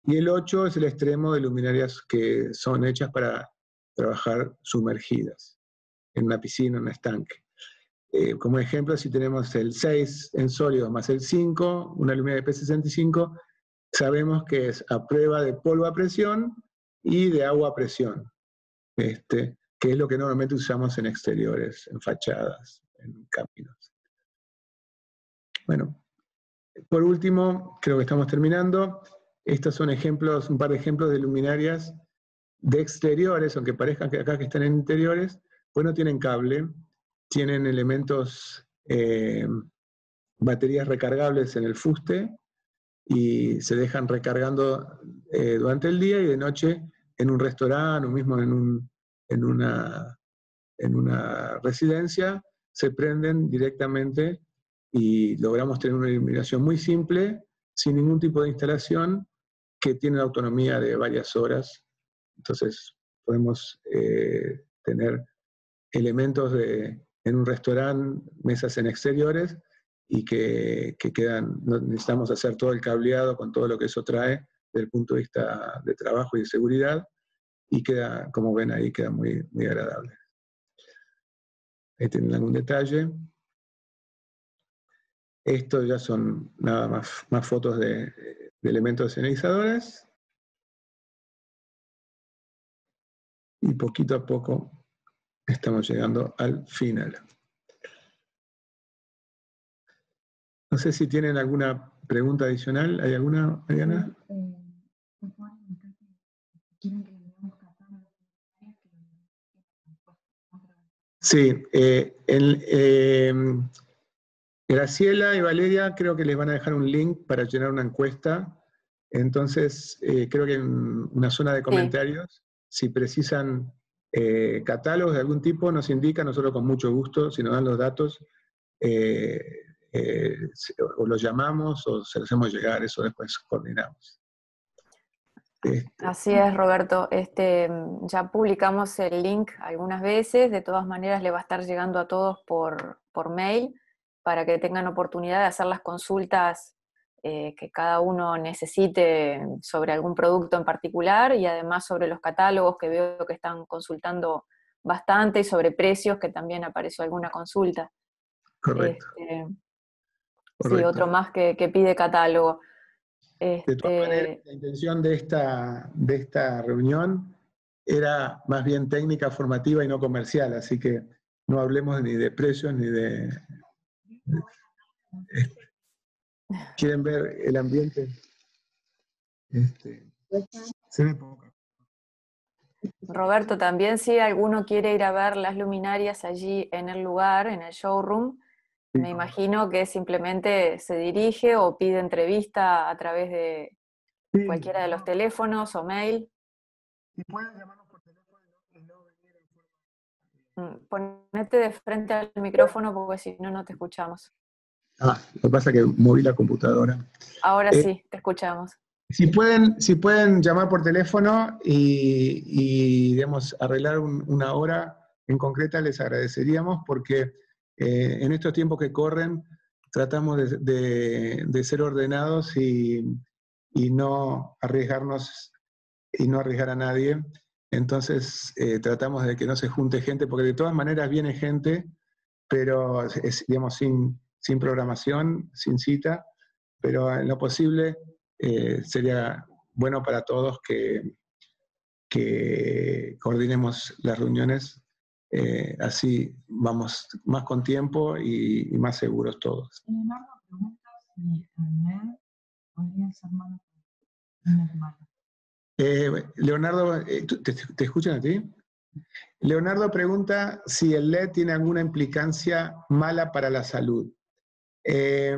Y el ocho es el extremo de luminarias que son hechas para trabajar sumergidas, en una piscina, en un estanque. Eh, como ejemplo, si tenemos el seis en sólido más el cinco, una luminaria de P sesenta y cinco, sabemos que es a prueba de polvo a presión y de agua a presión, este, que es lo que normalmente usamos en exteriores, en fachadas, en caminos. Bueno, por último, creo que estamos terminando. Estos son ejemplos, un par de ejemplos de luminarias de exteriores, aunque parezcan que acá que están en interiores, pues no tienen cable, tienen elementos, eh, baterías recargables en el fuste, y se dejan recargando eh, durante el día, y de noche en un restaurante o mismo en, un, en, una, en una residencia se prenden directamente y logramos tener una iluminación muy simple, sin ningún tipo de instalación, que tiene una autonomía de varias horas. Entonces podemos eh, tener elementos de, en un restaurante, mesas en exteriores, y que, que quedan, no necesitamos hacer todo el cableado con todo lo que eso trae desde el punto de vista de trabajo y de seguridad, y queda, como ven ahí, queda muy, muy agradable. Ahí tienen algún detalle. Estos ya son nada más, más fotos de, de elementos escenizadores. Y poquito a poco estamos llegando al final. No sé si tienen alguna pregunta adicional. ¿Hay alguna, Mariana? Sí, eh, el, eh, Graciela y Valeria creo que les van a dejar un link para llenar una encuesta. Entonces, eh, creo que en una zona de comentarios, sí, si precisan eh, catálogos de algún tipo, nos indican, nosotros con mucho gusto, si nos dan los datos, eh, eh, o los llamamos o se los hacemos llegar, eso después coordinamos. Este. Así es, Roberto. Este, ya publicamos el link algunas veces, de todas maneras le va a estar llegando a todos por, por mail, para que tengan oportunidad de hacer las consultas eh, que cada uno necesite sobre algún producto en particular, y además sobre los catálogos, que veo que están consultando bastante, y sobre precios, que también apareció alguna consulta. Correcto. Este, Correcto. Sí, otro más que, que pide catálogo. De todas Este... maneras, la intención de esta, de esta reunión era más bien técnica, formativa y no comercial, así que no hablemos ni de precios ni de... de este, ¿quieren ver el ambiente? Este, se ve poco. Roberto, también si alguno quiere ir a ver las luminarias allí en el lugar, en el showroom, sí, me imagino que simplemente se dirige o pide entrevista a través de sí, cualquiera de los teléfonos o mail. Y pueden llamarnos por teléfono y no venir en forma... Ponete de frente al micrófono porque si no, no te escuchamos. Ah, lo que pasa es que moví la computadora. Ahora eh, sí, te escuchamos. Si pueden, si pueden llamar por teléfono y, y digamos, arreglar un, una hora en concreta, les agradeceríamos, porque eh, en estos tiempos que corren tratamos de, de, de ser ordenados y, y no arriesgarnos y no arriesgar a nadie. Entonces eh, tratamos de que no se junte gente, porque de todas maneras viene gente, pero es, digamos, sin, sin programación, sin cita, pero en lo posible eh, sería bueno para todos que, que coordinemos las reuniones, eh, así vamos más con tiempo y, y más seguros todos. Leonardo pregunta si el L E D podría ser malo para las manos. Eh, Leonardo, eh, ¿te, ¿te escuchan a ti? Leonardo pregunta si el L E D tiene alguna implicancia mala para la salud. Eh,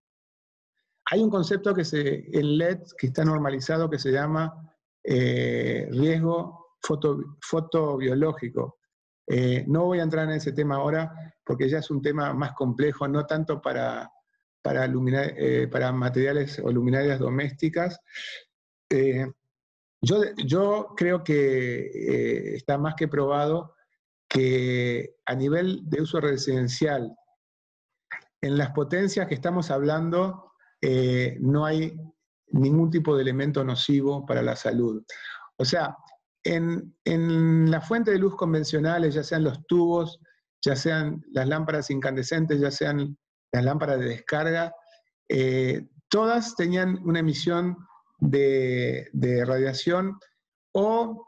hay un concepto que se, el L E D que está normalizado, que se llama eh, riesgo foto, fotobiológico. Eh, no voy a entrar en ese tema ahora porque ya es un tema más complejo, no tanto para, para, luminar, eh, para materiales o luminarias domésticas. Eh, yo, yo creo que eh, está más que probado que a nivel de uso residencial, en las potencias que estamos hablando, eh, no hay ningún tipo de elemento nocivo para la salud. O sea, en, en la fuente de luz convencionales, ya sean los tubos, ya sean las lámparas incandescentes, ya sean las lámparas de descarga, eh, todas tenían una emisión de, de radiación o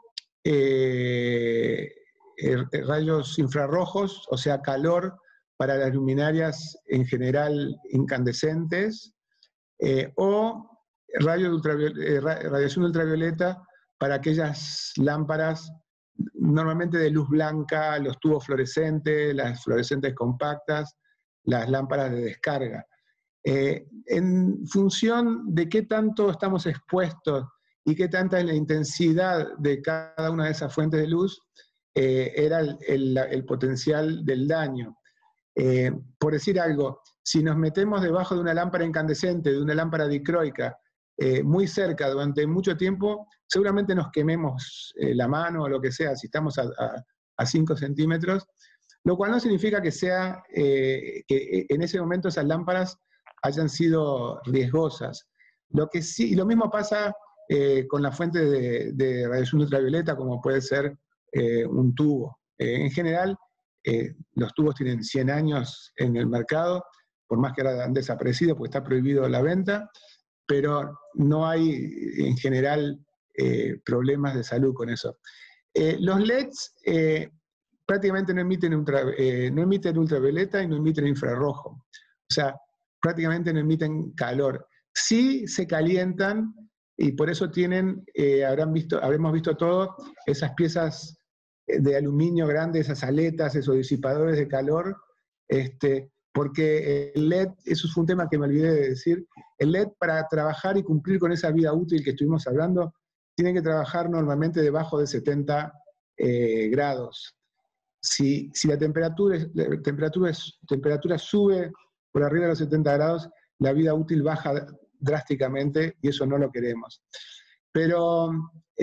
eh, eh, rayos infrarrojos, o sea, calor para las luminarias en general incandescentes, eh, o radio ultravioleta, eh, radiación ultravioleta para aquellas lámparas normalmente de luz blanca, los tubos fluorescentes, las fluorescentes compactas, las lámparas de descarga. Eh, en función de qué tanto estamos expuestos y qué tanta es la intensidad de cada una de esas fuentes de luz, eh, era el, el, el potencial del daño. Eh, por decir algo, si nos metemos debajo de una lámpara incandescente, de una lámpara dicroica, eh, muy cerca durante mucho tiempo, seguramente nos quememos eh, la mano o lo que sea, si estamos a cinco centímetros, lo cual no significa que sea, eh, que en ese momento esas lámparas hayan sido riesgosas. Lo que sí, y lo mismo pasa eh, con la fuente de, de radiación ultravioleta, como puede ser eh, un tubo. Eh, en general, eh, los tubos tienen cien años en el mercado, por más que ahora han desaparecido porque está prohibido la venta, pero no hay en general eh, problemas de salud con eso. Eh, los L E Ds eh, prácticamente no emiten, ultra, eh, no emiten ultravioleta y no emiten infrarrojo. O sea, prácticamente no emiten calor. Sí se calientan y por eso tienen, eh, habrán visto, habremos visto todo, esas piezas de aluminio grandes, esas aletas, esos disipadores de calor, este, porque el L E D, eso fue un tema que me olvidé de decir, el L E D para trabajar y cumplir con esa vida útil que estuvimos hablando, tiene que trabajar normalmente debajo de setenta eh, grados. Si, si la, temperatura, la temperatura, temperatura sube por arriba de los setenta grados, la vida útil baja drásticamente y eso no lo queremos. Pero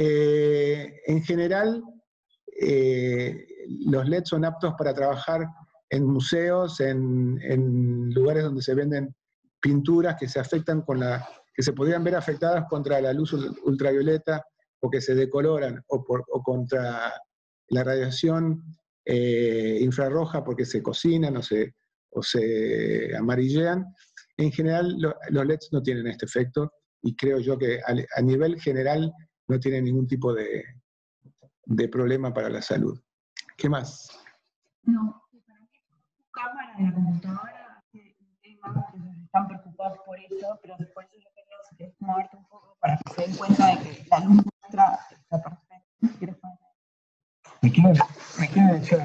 eh, en general, eh, los L E D son aptos para trabajar en museos, en, en lugares donde se venden pinturas que se afectan con la, que se podrían ver afectadas contra la luz ultravioleta o que se decoloran, o, por, o contra la radiación eh, infrarroja porque se cocinan o se, o se amarillean. En general, lo, los L E Ds no tienen este efecto y creo yo que a, a nivel general no tienen ningún tipo de, de problema para la salud. ¿Qué más? No, para mí tu cámara de la computadora hace un tema que están preocupados por eso, pero por eso yo quería moverte un poco para que se den cuenta de que la luz nuestra está perfecta. Me quiero, me quiero decir.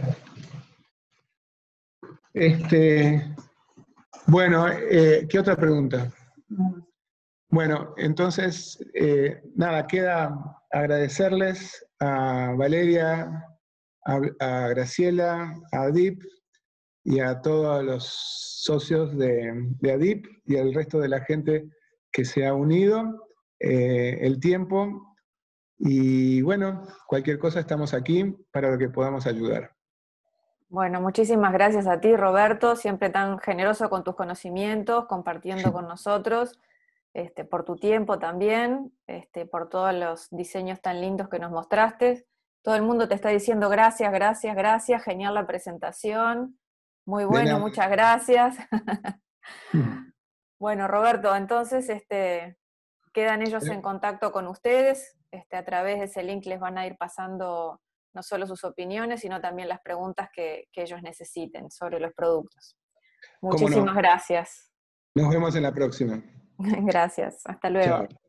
Este, bueno, eh, ¿qué otra pregunta? No. Bueno, entonces, eh, nada, queda agradecerles a Valeria, a, a Graciela, a Adip y a todos los socios de, de Adip y al resto de la gente que se ha unido, eh, el tiempo. Y bueno, cualquier cosa estamos aquí para lo que podamos ayudar. Bueno, muchísimas gracias a ti, Roberto, siempre tan generoso con tus conocimientos, compartiendo con nosotros, este, por tu tiempo también, este, por todos los diseños tan lindos que nos mostraste. Todo el mundo te está diciendo gracias, gracias, gracias, genial la presentación, muy bueno, muchas gracias. Bueno, Roberto, entonces este, quedan ellos en contacto con ustedes, este, a través de ese link les van a ir pasando no solo sus opiniones, sino también las preguntas que, que ellos necesiten sobre los productos. Muchísimas no. gracias. Nos vemos en la próxima. Gracias, hasta luego. Chao.